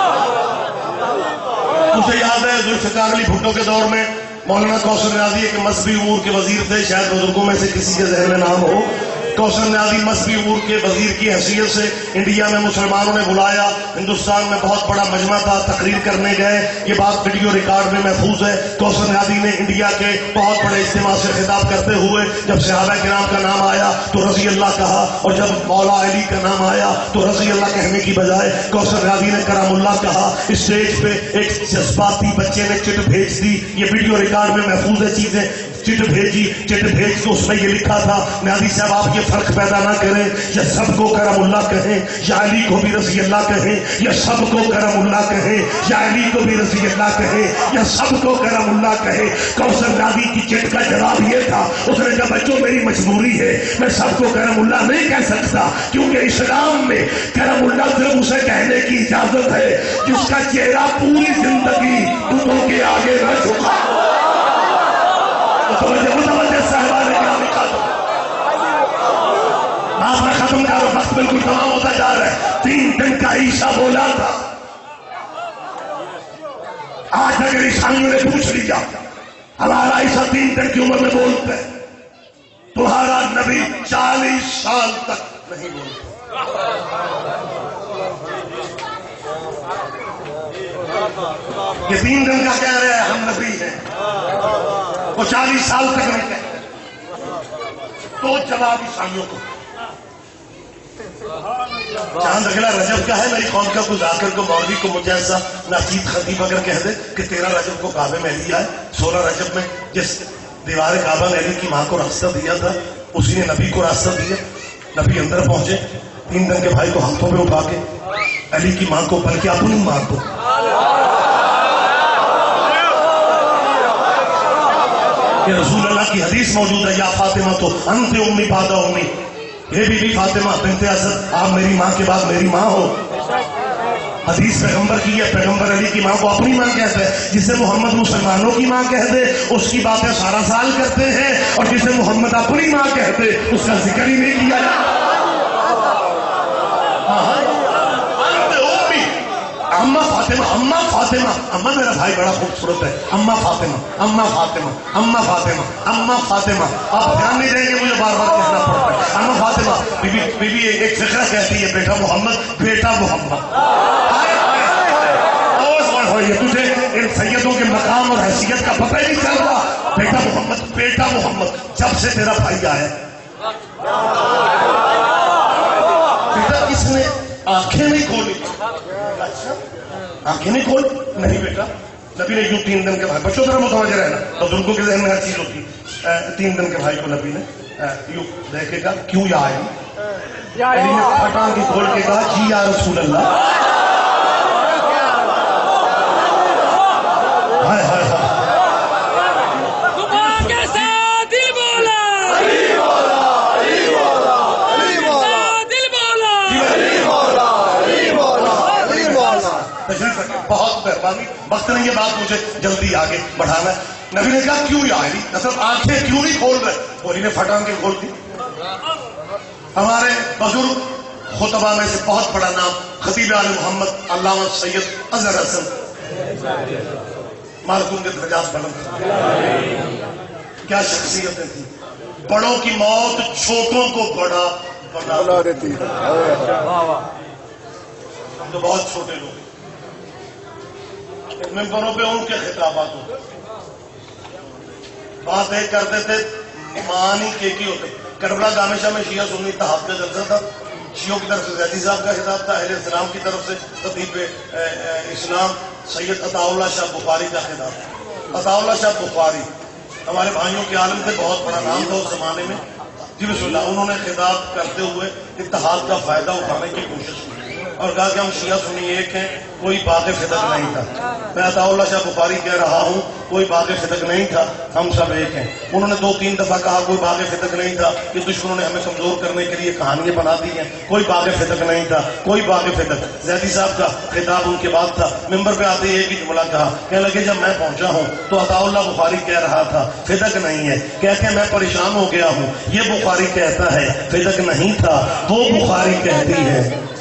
مجھے یاد ہے ذوالفقار علی بھٹو کے دور میں مولانا کوثر نیازی کے مذہبی امور کے وزیر تھے، شاید بزرگوں میں سے کسی کے ذہن میں نام ہو. کوثر نیازی مذہبی امور کے وزیر کی حیثیت سے انڈیا میں مسلمانوں نے بلایا. ہندوستان میں بہت بڑا مجمع تھا، تقریر کرنے گئے. یہ بات ویڈیو ریکارڈ میں محفوظ ہے. کوثر نیازی نے انڈیا کے بہت بڑے اجتماع سے خطاب کرتے ہوئے جب صحابہ کرام کا نام آیا تو رضی اللہ کہا، اور جب مولا علی کا نام آیا تو رضی اللہ کہنے کی بجائے کوثر نیازی نے کرم اللہ کہا. اسٹیج پہ ایک جذباتی بچے نے چٹ بھیج دی. یہ ویڈیو ریکارڈ میں محفوظ ہے چیزیں. چٹ بھیجی، چٹ بھیج کے اس میں یہ لکھا تھا نیازی صاحب آپ یہ فرق پیدا نہ کریں، یا سب کو کرم اللہ کہیں یا علی کو بھی رضی اللہ کہیں، یا سب کو کرم اللہ کہیں یا علی کو بھی رضی اللہ کہیں، یا سب کو کرم اللہ کہیں. کوثر نیازی کی چٹ کا جواب یہ تھا، اس نے کہا بچوں میری مجبوری ہے، میں سب کو کرم اللہ نہیں کہہ سکتا، کیونکہ اسلام میں کرم اللہ صرف اسے کہنے کی اجازت ہے جس کا چہرہ پوری زندگی بتوں کے آگے نہ جھکا. متوجہ صاحبان کرام لکھا تھا. آپ میں ختم کر وقت بالکل تمام ہوتا جا رہا ہے. تین دن کا عیسیٰ بولا تھا. آج اگر عیسائیوں نے پوچھ لیا ہمارا عیسیٰ تین دن کی عمر میں بولتا ہے، تمہارا نبی چالیس سال تک نہیں بولتا. یہ تین دن کا کہہ رہے ہیں ہم نبی ہیں، وہ چالیس سال تک نہیں کہتے تو جواب عیسائیوں کو چاند اگلا رجب کا ہے، میری قوم کا کوئی ذاکر کو مولوی کو مجھے ایسا ناچید خطیب اگر کہہ دے کہ تیرہ رجب کو کعبے میں لیا ہے، سولہ رجب میں جس دیوار کعبہ نے علی کی ماں کو راستہ دیا تھا اسی نے نبی کو راستہ دیا، نبی اندر پہنچے تین دن کے بھائی کو ہاتھوں پہ اٹھا کے علی کی ماں کو بلکہ اپنی ماں کو کہ رسول اللہ کی حدیث موجود ہے یا فاطمہ تو انت امی بعد امی، یہ بی بی فاطمہ بنت اسد آپ میری ماں کے بعد میری ماں ہو۔ حدیث پیغمبر کی ہے، پیغمبر علی کی ماں کو اپنی ماں کہتے ہیں، جسے محمد مسلمانوں کی ماں کہہ دے اس کی باتیں سارا سال کرتے ہیں، اور جسے محمد اپنی ماں کہتے اس کا ذکر ہی نہیں کیا جاتا۔ اما فاطمہ اما فاطمہ اما میرا بھائی بڑا خوبصورت ہے، اما فاطمہ اما فاطمہ اما فاطمہ اما فاطمہ، آپ دھیان نہیں دیں گے مجھے بار بار کہنا پڑتا ہے اما فاطمہ۔ بی بی بی بی ایک فقرہ کہتی ہے بیٹا محمد بیٹا محمد، تجھے ان سیدوں کے مقام اور حیثیت کا پتہ ہی نہیں چل رہا، بیٹا محمد بیٹا محمد جب سے تیرا بھائی آیا بیٹا کس نے آنکھیں نہیں کھولی؟ آنکھیں نہیں کھول نہیں بیٹا، نبی نے یوں تین دن کے بھائی، بچوں ذرا متوجہ رہنا، بزرگوں کے ذہن میں ہر چیز ہوتی ہے، تین دن کے بھائی کو نبی نے یوں دیکھے گا کیوں یا آئی، علی نے پھٹان کی کھول کے کہا جی یا رسول اللہ، ہائے ہائے ہائے بہت مہربانی، وقت نہیں یہ بات مجھے جلدی آگے بڑھانا ہے۔ نبی نے کہا کیوں یا علی، مطلب آنکھیں کیوں نہیں کھول رہے؟ علی نے پھٹان کے کھول دی۔ ہمارے بزرگ خطبہ میں سے بہت بڑا نام خطیب آل محمد علامہ سید اظہر حسن مرحوم کے درجات بلند، کیا شخصیتیں تھیں، بڑوں کی موت چھوٹوں کو بڑا بنا دیتی ہے، ہم تو بہت چھوٹے لوگ ممبروں پہ ان کے خطابات ہوتے، بات ایک کرتے تھے معنی کے کی ہوتے۔ کربلا دامشہ میں شیعہ سنی اتحاد کا جلسہ تھا، شیعوں کی طرف سے زیدی صاحب کا خطاب تھا، اہل اسلام کی طرف سے خطیب اسلام سید عطا اللہ شاہ بخاری کا خطاب تھا۔ عطا اللہ شاہ بخاری ہمارے بھائیوں کے عالم تھے، بہت بڑا نام تھا اس زمانے میں، جی بسم اللہ۔ انہوں نے خطاب کرتے ہوئے اتحاد کا فائدہ اٹھانے کی کوشش کی اور کہا کہ ہم شیعہ سنی ایک ہیں، کوئی باغ فتق نہیں تھا۔ میں عطا اللہ شاہ بخاری کہہ رہا ہوں کوئی باغ فتق نہیں تھا، ہم سب ایک ہیں۔ انہوں نے دو تین دفعہ کہا کوئی باغ فتق نہیں تھا، کہ دشمنوں نے ہمیں کمزور کرنے کے لیے کہانیاں بنا دی ہیں، کوئی باغ فتق نہیں تھا، کوئی باغ فتق۔ زیدی صاحب کا خطاب ان کے بعد تھا، ممبر پہ آتے ایک ہی جملہ کہا، کہنے لگے جب میں پہنچا ہوں تو عطا اللہ بخاری کہہ رہا تھا فتق نہیں ہے، کہتے ہیں میں پریشان ہو گیا ہوں، یہ بخاری کہتا ہے فتق نہیں تھا، وہ بخاری کہتی ہے۔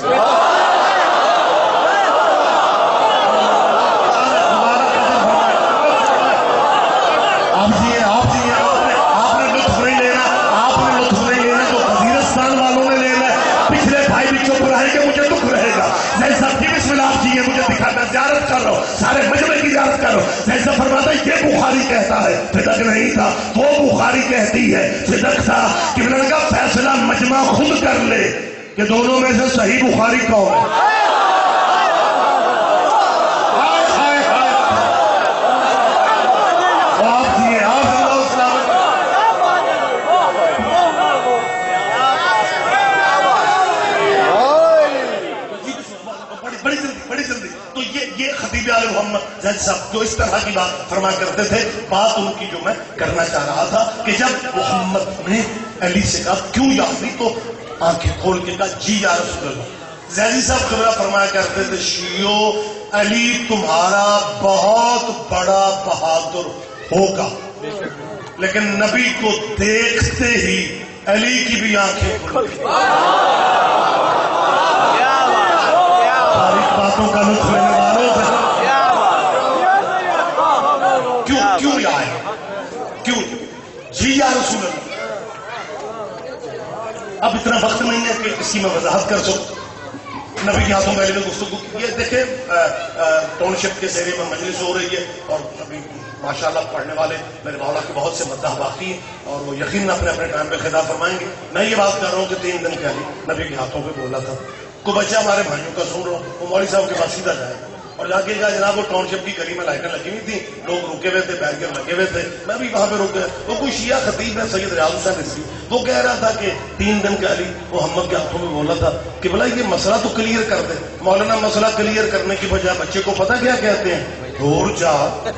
آپ جی آپ جی آپ نے آپ نے لطف نہیں لینا، آپ نے لطف نہیں لینا تو وزیرستان والوں نے لینا ہے۔ پچھلے بھائی بھی چپ رہے کہ مجھے دکھ رہے گا، جیسا کہ بسم اللہ آپ جی یہ مجھے دکھانا، زیارت کر رہا ہوں، سارے مجمع کی زیارت کر رہا ہوں، جیسا فرماتا ہے یہ بخاری کہتا ہے فتق نہیں تھا، وہ بخاری کہتی ہے فتق تھا۔ کہ میں نے کہا فیصلہ مجمع خود کر لے کہ دونوں میں سے صحیح بخاری کون ہے۔ محمد زید صاحب جو اس طرح کی بات فرما کرتے تھے، بات ان کی جو میں کرنا چاہ رہا تھا کہ جب محمد نے علی سے کہا کیوں یا علی، تو آنکھیں کھول کے کہا جی یا رسول اللہ۔ زیدی صاحب خبرہ فرمایا کرتے تھے شیعو علی تمہارا بہت بڑا بہادر ہوگا، لیکن نبی کو دیکھتے ہی علی کی بھی آنکھیں کھل گئی۔ ساری باتوں کا لطف لینے والوں سے کیوں یا ہے کیوں جی یا رسول اللہ۔ اب اتنا وقت نہیں ہے کہ اس کی میں وضاحت کر سکوں، نبی کے ہاتھوں پہلے میں گفتگو کی ہے. دیکھیں ٹاؤن شپ کے زیر میں مجلس ہو رہی ہے اور نبی ماشاءاللہ پڑھنے والے میرے مولا کے بہت سے مداح باقی ہیں اور وہ یقیناً اپنے اپنے ٹائم پہ خطاب فرمائیں گے. میں یہ بات کر رہا ہوں کہ تین دن پہلے نبی کے ہاتھوں پہ بولا تھا. کوئی بچہ ہمارے بھائیوں کا سن رہا ہوں وہ مولوی صاحب کے پاس سیدھا جائے اور جا کے کہا جناب وہ ٹاؤن شپ کی گلی میں لائٹیں لگی ہوئی تھیں, لوگ رکے ہوئے تھے, بیریکر لگے ہوئے تھے, میں بھی وہاں پہ رک گیا. وہ کوئی شیعہ خطیب ہے سید ریاض حسین رضوی, وہ کہہ رہا تھا کہ تین دن پہلے محمد کے ہاتھوں میں بولا تھا کہ بھلا یہ مسئلہ تو کلیئر کر دے. مولانا مسئلہ کلیئر کرنے کی بجائے بچے کو پتہ کیا کہتے ہیں, دور جا.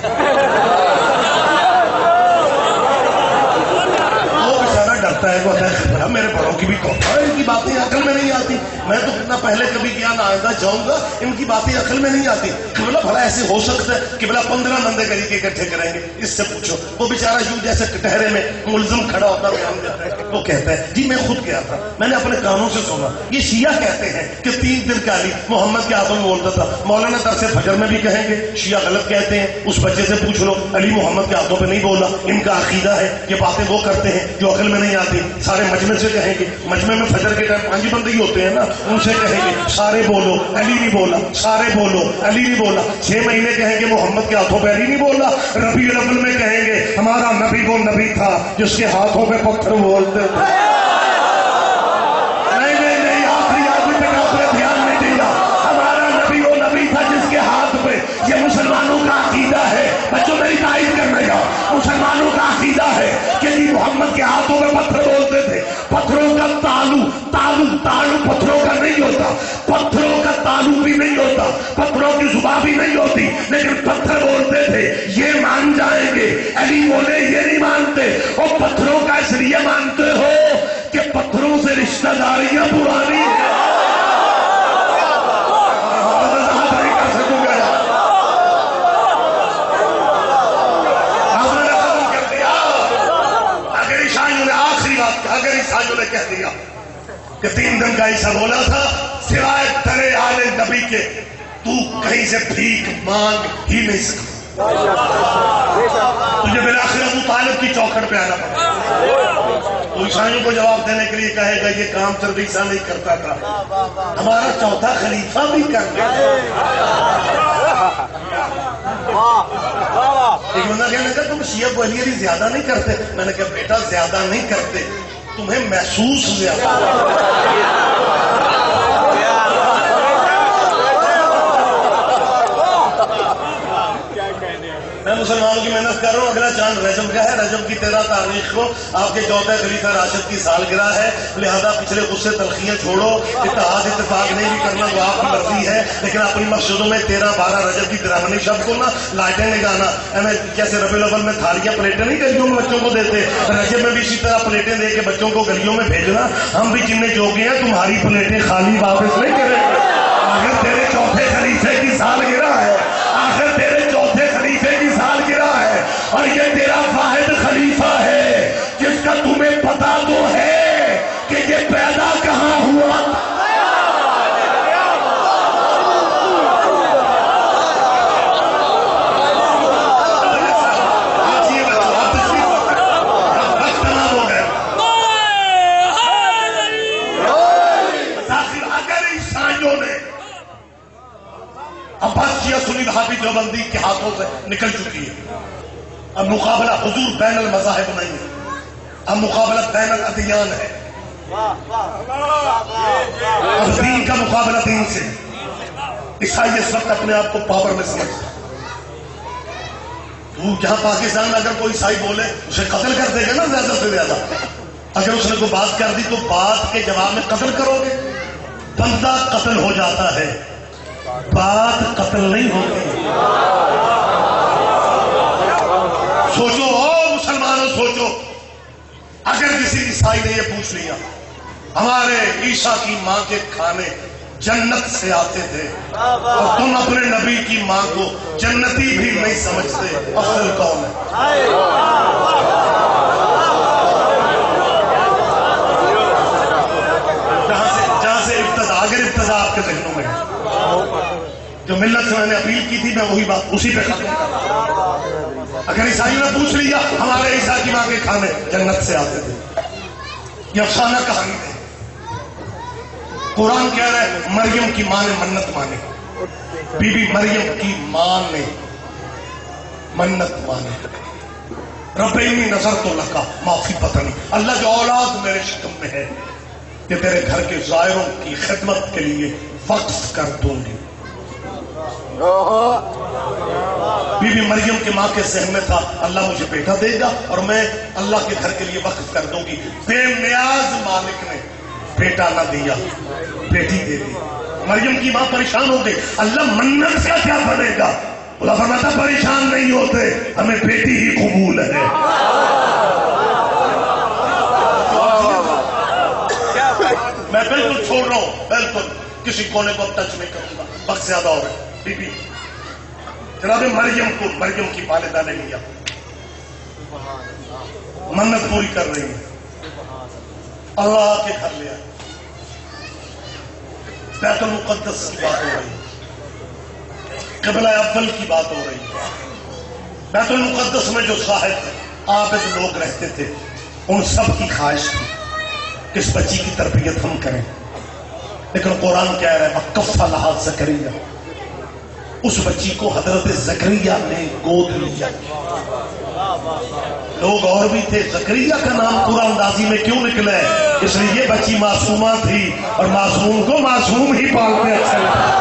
ڈرتا ہے وہ ہے میرے بڑوں کی بھی قوم ہے, ان کی باتیں عقل میں نہیں آتی. میں تو کتنا پہلے کبھی گیا نہ آئندہ جاؤں گا, ان کی باتیں عقل میں نہیں آتی. کہ بلا بھلا ایسے ہو سکتا ہے کہ بلا پندرہ بندے کری کے اکٹھے کریں گے, اس سے پوچھو. وہ بیچارہ یوں جیسے کٹہرے میں ملزم کھڑا ہوتا بیان دیتا ہے, وہ کہتا ہے جی میں خود گیا تھا, میں نے اپنے کانوں سے سنا. یہ شیعہ کہتے ہیں کہ تین دن کا علی محمد کے ہاتھوں میں بولتا تھا. مولانا درس فجر میں بھی کہیں گے شیعہ غلط کہتے ہیں, اس بچے سے پوچھ لو علی محمد کے ہاتھوں پہ نہیں بولا. ان کا عقیدہ ہے یہ باتیں وہ کرتے ہیں جو عقل میں نہیں آتی. سارے مجمع سے کہیں گے, مجمع میں فجر کے ٹائم پانچ بندے ہی ہوتے ہیں نا, ان سے کہیں گے سارے بولو علی نہیں بولا, سارے بولو علی نہیں بولا. چھ مہینے کہیں گے محمد کے ہاتھوں پہ علی نہیں بولا. ربیع الاول میں کہیں گے ہمارا نبی وہ نبی تھا جس کے ہاتھوں پہ پتھر بولتے تھے. نہیں نہیں نہیں آخری آدمی پہ آپ نے دھیان نہیں دیا. ہمارا نبی وہ نبی تھا جس کے ہاتھ پہ, یہ مسلمانوں کا عقیدہ ہے. بچوں میری تائید کرنے کا, مسلمانوں کا عقیدہ ہے کہ جی محمد کے ہاتھوں میں پتھر بولتے تھے. پتھروں کا تالو تالو تالو پتھروں کا نہیں ہوتا, پتھروں کا تالو بھی نہیں ہوتا, پتھروں کی زبان بھی نہیں ہوتی, لیکن پتھر بولتے تھے. یہ مان جائیں گے علی بولے یہ نہیں مانتے. اور پتھروں کا اس لیے مانتے ہو کہ پتھروں سے رشتہ داریاں پرانی ہیں. اگر عیسائیوں نے کہہ دیا کہ تین دن کا عیسیٰ بولا تھا سوائے ترے آل نبی کے تو کہیں سے بھیک مانگ ہی نہیں سکتا, تجھے بالآخر ابو طالب کی چوکھٹ پہ آنا پڑا. تو عیسائیوں کو جواب دینے کے لیے کہے گا یہ کام صرف عیسیٰ نہیں کرتا تھا, ہمارا چوتھا خلیفہ بھی کرتا تھا. ایک بندہ کہنے لگا تم شیعہ کو علی علی زیادہ نہیں کرتے. میں نے کہا بیٹا زیادہ نہیں کرتے, تمہیں محسوس زیادہ. میں مسلمانوں کی محنت کر رہا ہوں. اگلا چاند رجب کا ہے, رجب کی تیرہ تاریخ کو آپ کے چوتھے خلیفہ راشد کی سالگرہ ہے, لہذا پچھلے غصے تلخیاں چھوڑو. اتحاد اتفاق نہیں بھی کرنا وہ آپ کی مرضی ہے, لیکن اپنی مسجدوں میں تیرہ بارہ رجب کی تراونی شب کو نا لائٹیں نگانا. جیسے ربیع الاول میں تھالیاں پلیٹیں نہیں گلیوں میں بچوں کو دیتے, رجب میں بھی اسی طرح پلیٹیں دے کے بچوں کو گلیوں میں بھیجنا. ہم بھی جن جوگے ہیں تمہاری پلیٹیں خالی واپس نہیں کریں گے. اگر تیرے چوتھے خلیفے کی سالگرہ ہے, آخر تیرے چوتھے خلیفے کی سالگرہ ہے, اور یہ تیرا واحد خلیفہ ہے جس کا تمہیں پتا تو ہے کہ یہ پیدا کہاں ہوا. صحابی دیوبندی کے ہاتھوں سے نکل چکی ہے. اب مقابلہ حضور بین المذاہب نہیں ہے, اب مقابلہ بین الادیان ہے. اب دین کا مقابلہ دین سے. عیسائی اس وقت اپنے آپ کو پاور میں سمجھتا ہے. تو یہاں پاکستان میں اگر کوئی عیسائی بولے اسے قتل کر دے گا نا زیادہ سے زیادہ. اگر اس نے کوئی بات کر دی تو بات کے جواب میں قتل کرو گے. بندہ قتل ہو جاتا ہے, بات قتل نہیں ہوتی. سوچو او مسلمانوں سوچو, اگر کسی عیسائی نے یہ پوچھ لیا ہمارے عیسیٰ کی ماں کے کھانے جنت سے آتے تھے اور تم اپنے نبی کی ماں کو جنتی بھی نہیں سمجھتے, اصل کون ہے؟ جہاں سے جہاں سے ابتدا, اگر ابتدا آپ کے ذہنوں میں ہے, جو ملت سے میں نے اپیل کی تھی میں وہی بات اسی پہ ختم کرتا. اگر عیسائیوں نے پوچھ لیا ہمارے عیسیٰ کی ماں کے کھانے جنت سے آتے تھے, یہ افسانہ کہانی ہے. قرآن کہہ رہا ہے مریم کی ماں نے منت مانی، بی بی مریم کی ماں نے منت مانی، رب انی نظرت لک ما فی بطنی، اللہ جو اولاد میرے شکم میں ہے کہ تیرے گھر کے زائروں کی خدمت کے لیے وقف کر دوں گی۔ بی بی مریم کے ماں کے ذہن میں تھا اللہ مجھے بیٹا دے گا اور میں اللہ کے گھر کے لیے وقف کر دوں گی، بے نیاز مالک نے بیٹا نہ دیا، بیٹی دے دی۔ مریم کی ماں پریشان ہو گئی، اللہ منت کا کیا بنے گا؟ اللہ فرماتا پریشان نہیں ہوتے، ہمیں بیٹی ہی قبول ہے۔ میں بالکل چھوڑ رہا ہوں، بالکل کسی کونے کو ٹچ نہیں کروں گا، وقت زیادہ ہو رہا ہے۔ بی بی جناب مریم کو مریم کی والدہ نے لیا، منت پوری کر رہی ہے، اللہ کے گھر لیا، بیت المقدس کی بات ہو رہی ہے، قبلہ اول کی بات ہو رہی ہے۔ بیت المقدس میں جو صاحب عابد لوگ رہتے تھے ان سب کی خواہش تھی کہ اس بچی کی تربیت ہم کریں، لیکن قرآن کہہ رہا ہے وَقَفَّلَہَا زَكَرِيَّا، اس بچی کو حضرت زکریا نے گود لیا۔ لوگ اور بھی تھے، زکریا کا نام قرآن اندازی میں کیوں نکلا ہے؟ اس لیے یہ بچی معصومہ تھی اور معصوم کو معصوم ہی پالتے اچھا لگتا۔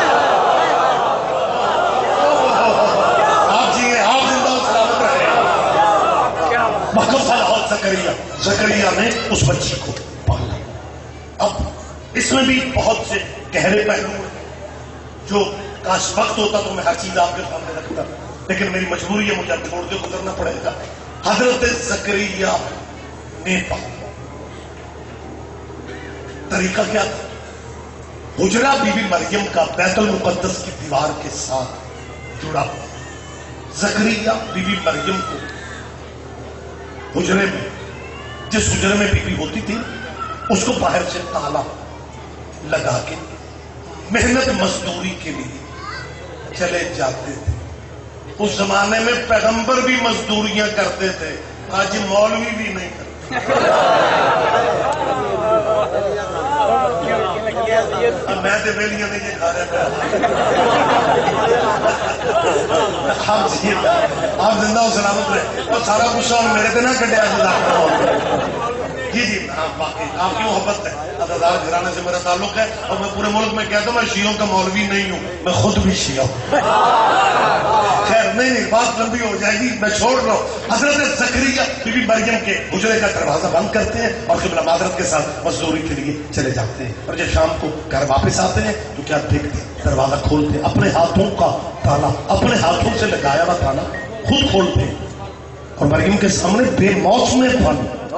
آپ جی آپ زندہ و سلامت رہے۔ وَقَفَّلَهَا زَكَرِيَّا، زکریا نے اس بچی کو پالا۔ اب اس میں بھی بہت سے گہرے پہلو ہیں جو کاش وقت ہوتا تو میں ہر چیز آپ کے سامنے رکھتا، لیکن میری مجبوری ہے، مجھے چھوڑ کے گزرنا پڑے گا۔ حضرت زکریا نے پالا، طریقہ کیا تھا؟ حجرہ بی بی مریم کا بیت المقدس کی دیوار کے ساتھ جڑا ہوا۔ زکریا بی بی مریم کو حجرے میں، جس حجرے میں بی بی ہوتی تھی اس کو باہر سے تالا لگا کے محنت مزدوری کے لیے چلے جاتے تھے۔ اس زمانے میں پیغمبر بھی مزدوریاں کرتے تھے، آج مولوی بھی نہیں کرتے۔ میں تو ویلیاں نہیں یہ کھا رہا آپ جی آپ زندہ و سلامت رہے اور سارا غصہ اور میرے پہ نہ کٹے۔ جی جی باقی آپ کی محبت ہے، عزادار گھرانے سے میرا تعلق ہے اور میں پورے ملک میں کہتا ہوں میں شیعوں کا مولوی نہیں ہوں، میں خود بھی شیعہ ہوں۔ خیر نہیں نہیں بات لمبی ہو جائے گی، میں چھوڑ رہا ہوں۔ حضرت زکریا بی بی مریم کے حجرے کا دروازہ بند کرتے ہیں اور قبلہ معذرت کے ساتھ مزدوری کے لیے چلے جاتے ہیں، اور جب شام کو گھر واپس آتے ہیں تو کیا دیکھتے ہیں؟ دروازہ کھولتے، اپنے ہاتھوں کا تالا، اپنے ہاتھوں سے لگایا ہوا تالا خود کھولتے اور مریم کے سامنے بے موسم پھل،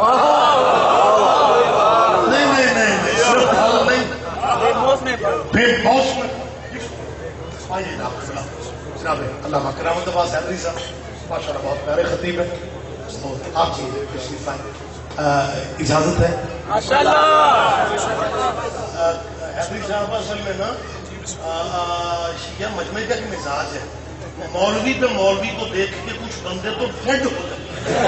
نہیں نہیں نہیں صرف پھل نہیں، بے موسم۔ آئیے جناب علامہ کرامت عباس حیدری صاحب ماشاء اللہ بہت پیارے خطیب ہیں، آپ جی تشریف لائیں، اجازت ہے؟ ماشاء اللہ حیدری صاحب اصل میں نا شیعہ مجمع کا ایک مزاج ہے، مولوی پہ مولوی کو دیکھ کے کچھ بندے تو ڈیڈ ہو جاتے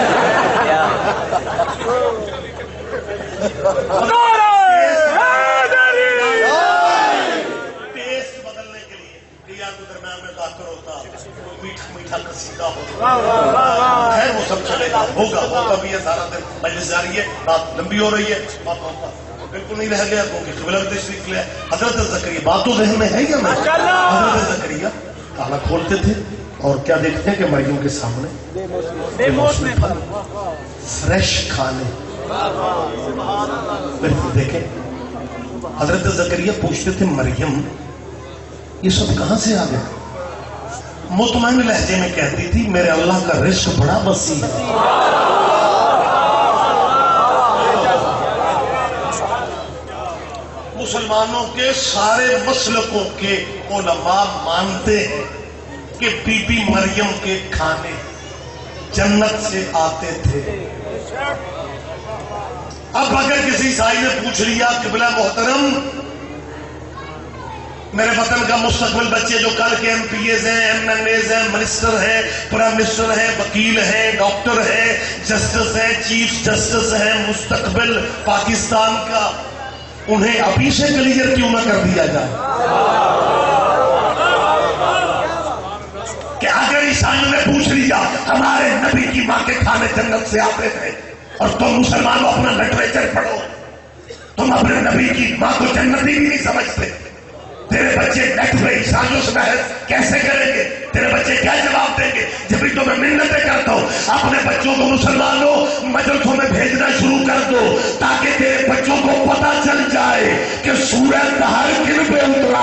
ٹیسٹ بدلنے کے لیے کہ یار تو درمیان میں ذاکر ہوتا، میٹھا میٹھا قصیدہ ہوتا، خیر وہ سب چلے گا، ہوگا ہوگا بھی ہے، سارا دن مجلس جاری ہے، رات لمبی ہو رہی ہے، بات ہوتا بالکل نہیں رہ گیا کیونکہ قبلہ بھی تشریف لیا۔ حضرت زکریا بات تو ذہن میں ہے یا نہیں؟ حضرت زکریا تالا کھولتے تھے اور کیا دیکھتے ہیں کہ مریم کے سامنے بے موسم فریش کھانے۔ دیکھیں حضرت زکریا پوچھتے تھے مریم یہ سب کہاں سے آ گیا؟ مطمئن لہجے میں کہتی تھی میرے اللہ کا رزق بڑا وسیع ہے۔ مسلمانوں کے سارے مسلکوں کے علماء مانتے ہیں کہ بی بی مریم کے کھانے جنت سے آتے تھے۔ اب اگر کسی عیسائی نے پوچھ لیا قبلہ محترم میرے وطن کا مستقبل بچے جو کل کے ایم پی ایز ہیں، ایم این ایز ہیں، منسٹر ہیں، پرائم منسٹر ہیں، وکیل ہیں، ڈاکٹر ہیں، جسٹس ہیں، چیف جسٹس ہیں، مستقبل پاکستان کا انہیں ابھی سے کلیئر کیوں نہ کر دیا جائے کہ اگر عیسائیوں نے پوچھ لیا ہمارے نبی کی ماں کے کھانے جنت سے آتے تھے اور تم مسلمانوں اپنا لٹریچر پڑھو تم اپنے نبی کی ماں کو جنتی بھی نہیں سمجھتے تیرے بچے نیٹ پہ عیسائیوں سے بحث کیسے کریں گے تیرے بچے کیا جواب دیں گے جب بھی تو میں منتیں کرتا ہوں اپنے بچوں کو مسلمانوں مدرسوں میں بھیجنا شروع کر دو تاکہ تیرے بچوں کو پتا چل جائے کہ سورہ دہر کن پہ اترا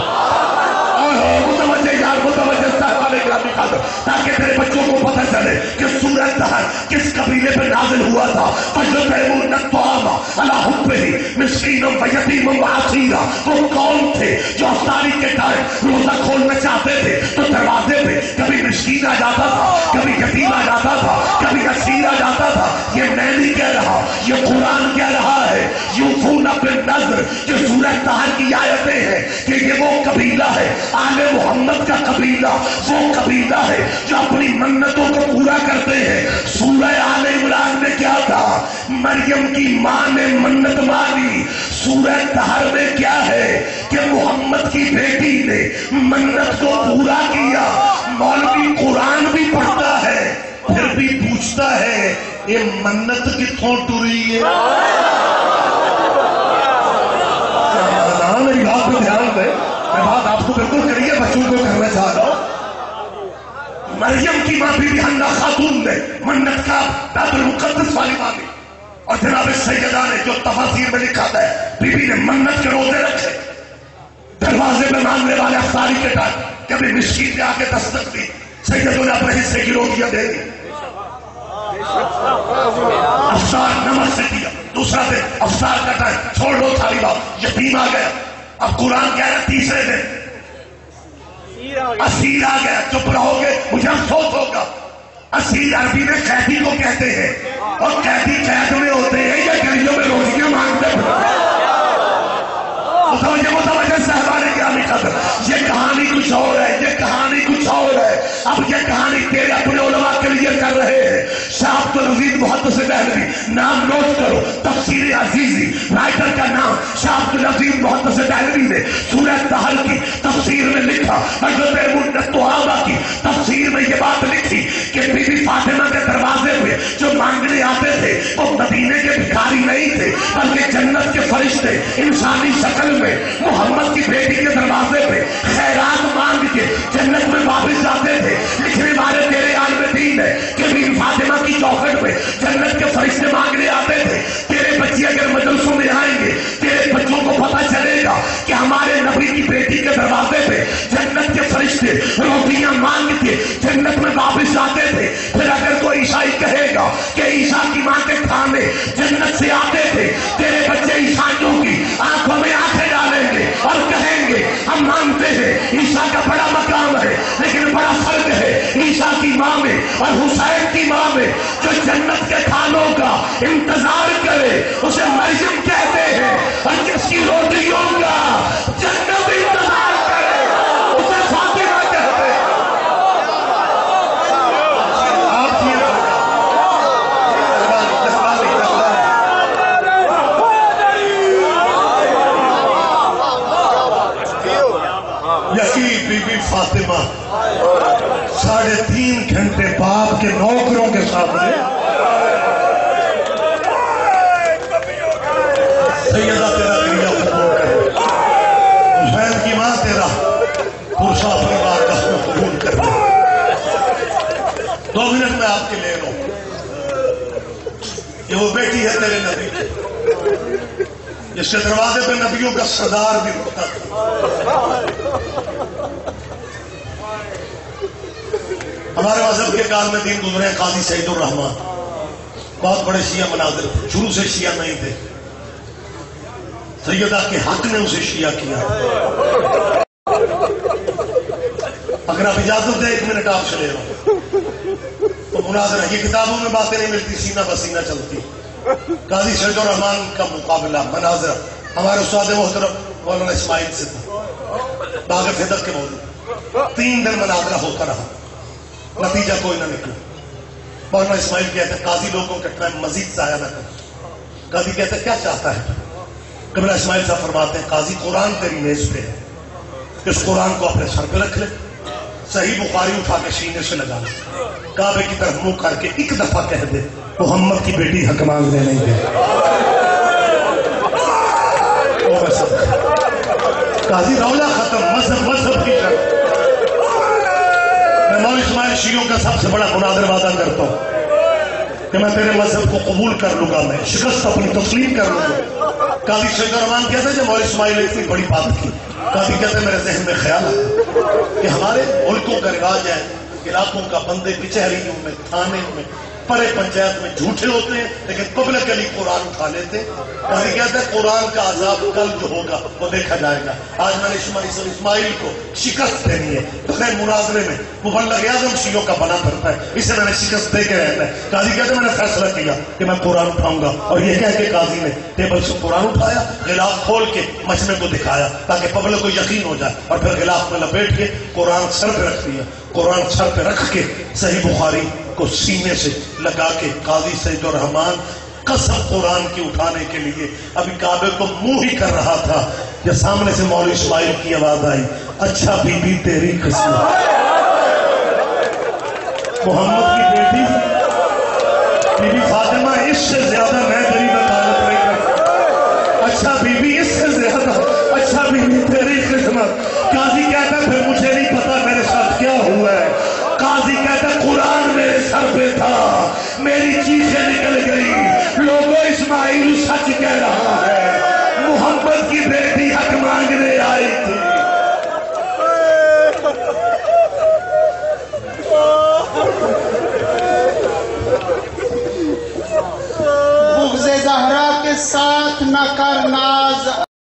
متوجہ یار متوجہ صاحبان گرامی خاطر تاکہ تیرے بچوں کو پتہ چلے کہ سورہ دہر کس قبیلے پہ نازل ہوا تھا فَجْتَنِبُوا الطَّعَامَ عَلَىٰ حُبِّهِ مِسْكِینًا وَیَتِیمًا وَأَسِیرًا وہ کون تھے جو افطاری کے ٹائم روزہ کھولنا چاہتے تھے تو دروازے پہ کبھی مسکین آ جاتا تھا کبھی یتیم آ جاتا تھا کبھی اسیر آ جاتا تھا یہ میں نہیں کہہ رہا یہ قرآن کہہ رہا ہے یوفون بالنذر یہ سورہ دہر کی آیتیں ہیں کہ یہ وہ قبیلہ ہے آل محمد کا قبیلہ وہ قبیلہ ہے جو اپنی منتوں کو پورا کرتے ہیں سورہ آل عمران میں کیا تھا مریم کی ماں نے منت مانی سورہ دہر میں کیا ہے کہ محمد کی بیٹی نے منت کو پورا کیا مولوی قرآن بھی پڑھتا ہے پھر بھی پوچھتا ہے یہ منت کتوں ٹری ہے میری بات کو دھیان دے میں بات آپ کو بالکل کریے بچوں کو کرنا چاہ رہا ہوں مریم کی ماں بی بی حنا خاتون نے منت کا بیت المقدس والی مانی اور جناب سیدہ نے جو تفاسیر میں لکھا ہے بی بی نے منت کے روزے رکھے دروازے میں مانگنے والے افطاری کے ٹائم کبھی مسکین نے آ کے دستک دی سیدوں نے اپنے حصے کی روٹیاں دے دی افطار نمک سے کیا دوسرا دن افطار کا ٹائم چھوڑ لو تھالی بات یتیم آ گیا اب قرآن کہہ رہا تیسرے دن اسیر آ گیا چپ رہو گے مجھے افسوس ہوگا اسیر عربی میں قیدی کو کہتے ہیں اور قیدی قید میں ہوتے ہیں یا گلیوں میں روٹیاں مانگتے ہیں متوجہ متوجہ صاحبان گرامی قدر یہ کہانی کچھ اور ہے یہ کہانی کچھ اور ہے اب یہ کہانی تیرے اپنے علماء کلیئر کر رہے ہیں شاہ عبد العزیز محدث دہلوی نام نوٹ کرو تفسیر عزیزی رائٹر کا نام شاہ عبد العزیز محدث دہلوی نے سورہ دہر کی تفسیر میں لکھا حضرت ابوالطہابہ کی تفسیر میں یہ بات لکھی کہ بی بی فاطمہ کے دروازے پہ جو مانگنے آتے تھے وہ مدینے کے بھکاری نہیں تھے بلکہ جنت کے فرشتے انسانی شکل میں محمد کی بیٹی کے دروازے پہ خیرات مانگ کے جنت میں واپس جاتے تھے لکھنے والے تیرے عالم دین ہے کہ بی فاطمہ کی چوکھٹ پہ جنت کے فرشتے مانگنے آتے تھے تیرے بچے اگر مدرسوں میں آئیں گے تیرے بچوں کو پتہ چلے گا کہ ہمارے نبی کی بیٹی کے دروازے پہ جنت کے فرشتے روٹیاں مانگ کے جنت میں واپس جاتے تھے پھر اگر کوئی عیسائی کہے گا کہ عیسیٰ کی ماں کے کھانے جنت سے آتے تھے تیرے بچے عیسائیوں کی آنکھوں میں آنکھیں ڈالیں گے اور کہیں گے ہم مانتے ہیں عیسیٰ کا بڑا مقام ہے لیکن بڑا فرق ہے عیسیٰ کی ماں میں اور حسین کی ماں میں جو جنت کے کھانوں کا انتظار کرے اسے مریم کہتے ہیں اور جس کی روٹیوں کا جنت انتظار کرے اسے فاطمہ کہتے ہیں آپ یہی بی بی فاطمہ ساڑھے تین گھنٹے باپ کے نوکروں کے سامنے سیدہ تیرا کریا قبول کر حسین کی ماں تیرا پرسا پروار کا قبول کر دو منٹ میں آپ کے لے رہا ہوں یہ وہ بیٹی ہے تیرے نبی جس کے دروازے پہ نبیوں کا سردار بھی رکتا تھا ہمارے مذہب کے کال میں دین گزرے قاضی سعید الرحمان بہت بڑے شیعہ مناظر تھے شروع سے شیعہ نہیں تھے سیدہ کے حق نے اسے شیعہ کیا اگر آپ اجازت دیں ایک منٹ آپ سے لے رہا ہوں تو مناظر ہے یہ کتابوں میں باتیں نہیں ملتی سینہ بسینہ چلتی قاضی سعید الرحمان کا مقابلہ مناظر ہمارے استاد محترم مولانا اسماعیل سے تھا باغ فدق کے موضوع تین دن مناظرہ ہوتا رہا نتیجہ کوئی نہ نکلا مولانا اسماعیل کہتے ہیں قاضی لوگوں کا ٹائم مزید ضائع نہ کرے قاضی کہتے ہیں کیا چاہتا ہے قبلہ اسماعیل صاحب فرماتے ہیں قاضی قرآن تیری میز پہ ہے، اس قرآن کو اپنے سر پہ رکھ لے، صحیح بخاری اٹھا کے سینے سے لگا لے، کعبے کی طرف منہ کر کے ایک دفعہ کہہ دے محمد کی بیٹی حق مانگنے نہیں گئے۔ قاضی رولا ختم، مذہب مذہب کی شرط۔ میں مولوی اسماعیل شیعوں کا سب سے بڑا مناظر وعدہ کرتا ہوں کہ میں تیرے مذہب کو قبول کر لوں گا، میں شکست اپنی تسلیم کر لوں گا۔ قاضی شیخ الرحمان کہتے ہیں جب مولوی اسماعیل نے اتنی بڑی بات کی، قاضی کہتے ہیں میرے ذہن میں خیال آتا کہ ہمارے ملکوں کا رواج ہے علاقوں کا بندے کچہریوں میں تھانوں میں پرے پنچایت میں جھوٹے ہوتے ہیں لیکن پبلک علی قرآن اٹھا لیتے ہیں۔ قاضی کہتے ہیں قرآن کا عذاب کل جو ہوگا وہ دیکھا جائے گا۔ آج میں نے اسماعیل اسماعیل کو شکست دینی ہے، بغیر مناظرے میں مبلغ اعظم شیعوں کا بنا پڑتا ہے، اسے میں نے شکست دے کے رہنا ہے۔ قاضی کہتے ہیں میں نے فیصلہ کیا کہ میں قرآن اٹھاؤں گا، اور یہ کہہ کے قاضی نے ٹیبل سے قرآن اٹھایا، غلاف کھول کے مجمع کو دکھایا تاکہ پبلک کو یقین ہو جائے، اور پھر غلاف میں لپیٹ کے قرآن سر پہ رکھ دیا۔ قرآن سر پہ رکھ کے صحیح بخاری کو سینے سے لگا کے قاضی سید الرحمان قسم قرآن کی اٹھانے کے لیے ابھی کعبے کو منہ ہی کر رہا تھا کہ سامنے سے مولوی اسماعیل کی آواز آئی، اچھا بی بی تیری قسمت، محمد کی بیٹی بی بی فاطمہ اس سے زیادہ میں تیری وکالت نہیں کرتا، اچھا بی بی اس سے زیادہ، اچھا بی بی تیری قسمت۔ قاضی کہتا ہے پھر مجھے نہیں پتا میرے ساتھ کیا ہوا ہے۔ قاضی کہتا ہے قرآن میرے سر پہ تھا، میری چیخیں نکل گئی، لوگوں اسماعیل سچ کہہ رہا ہے، محمد کی بیٹی حق مانگنے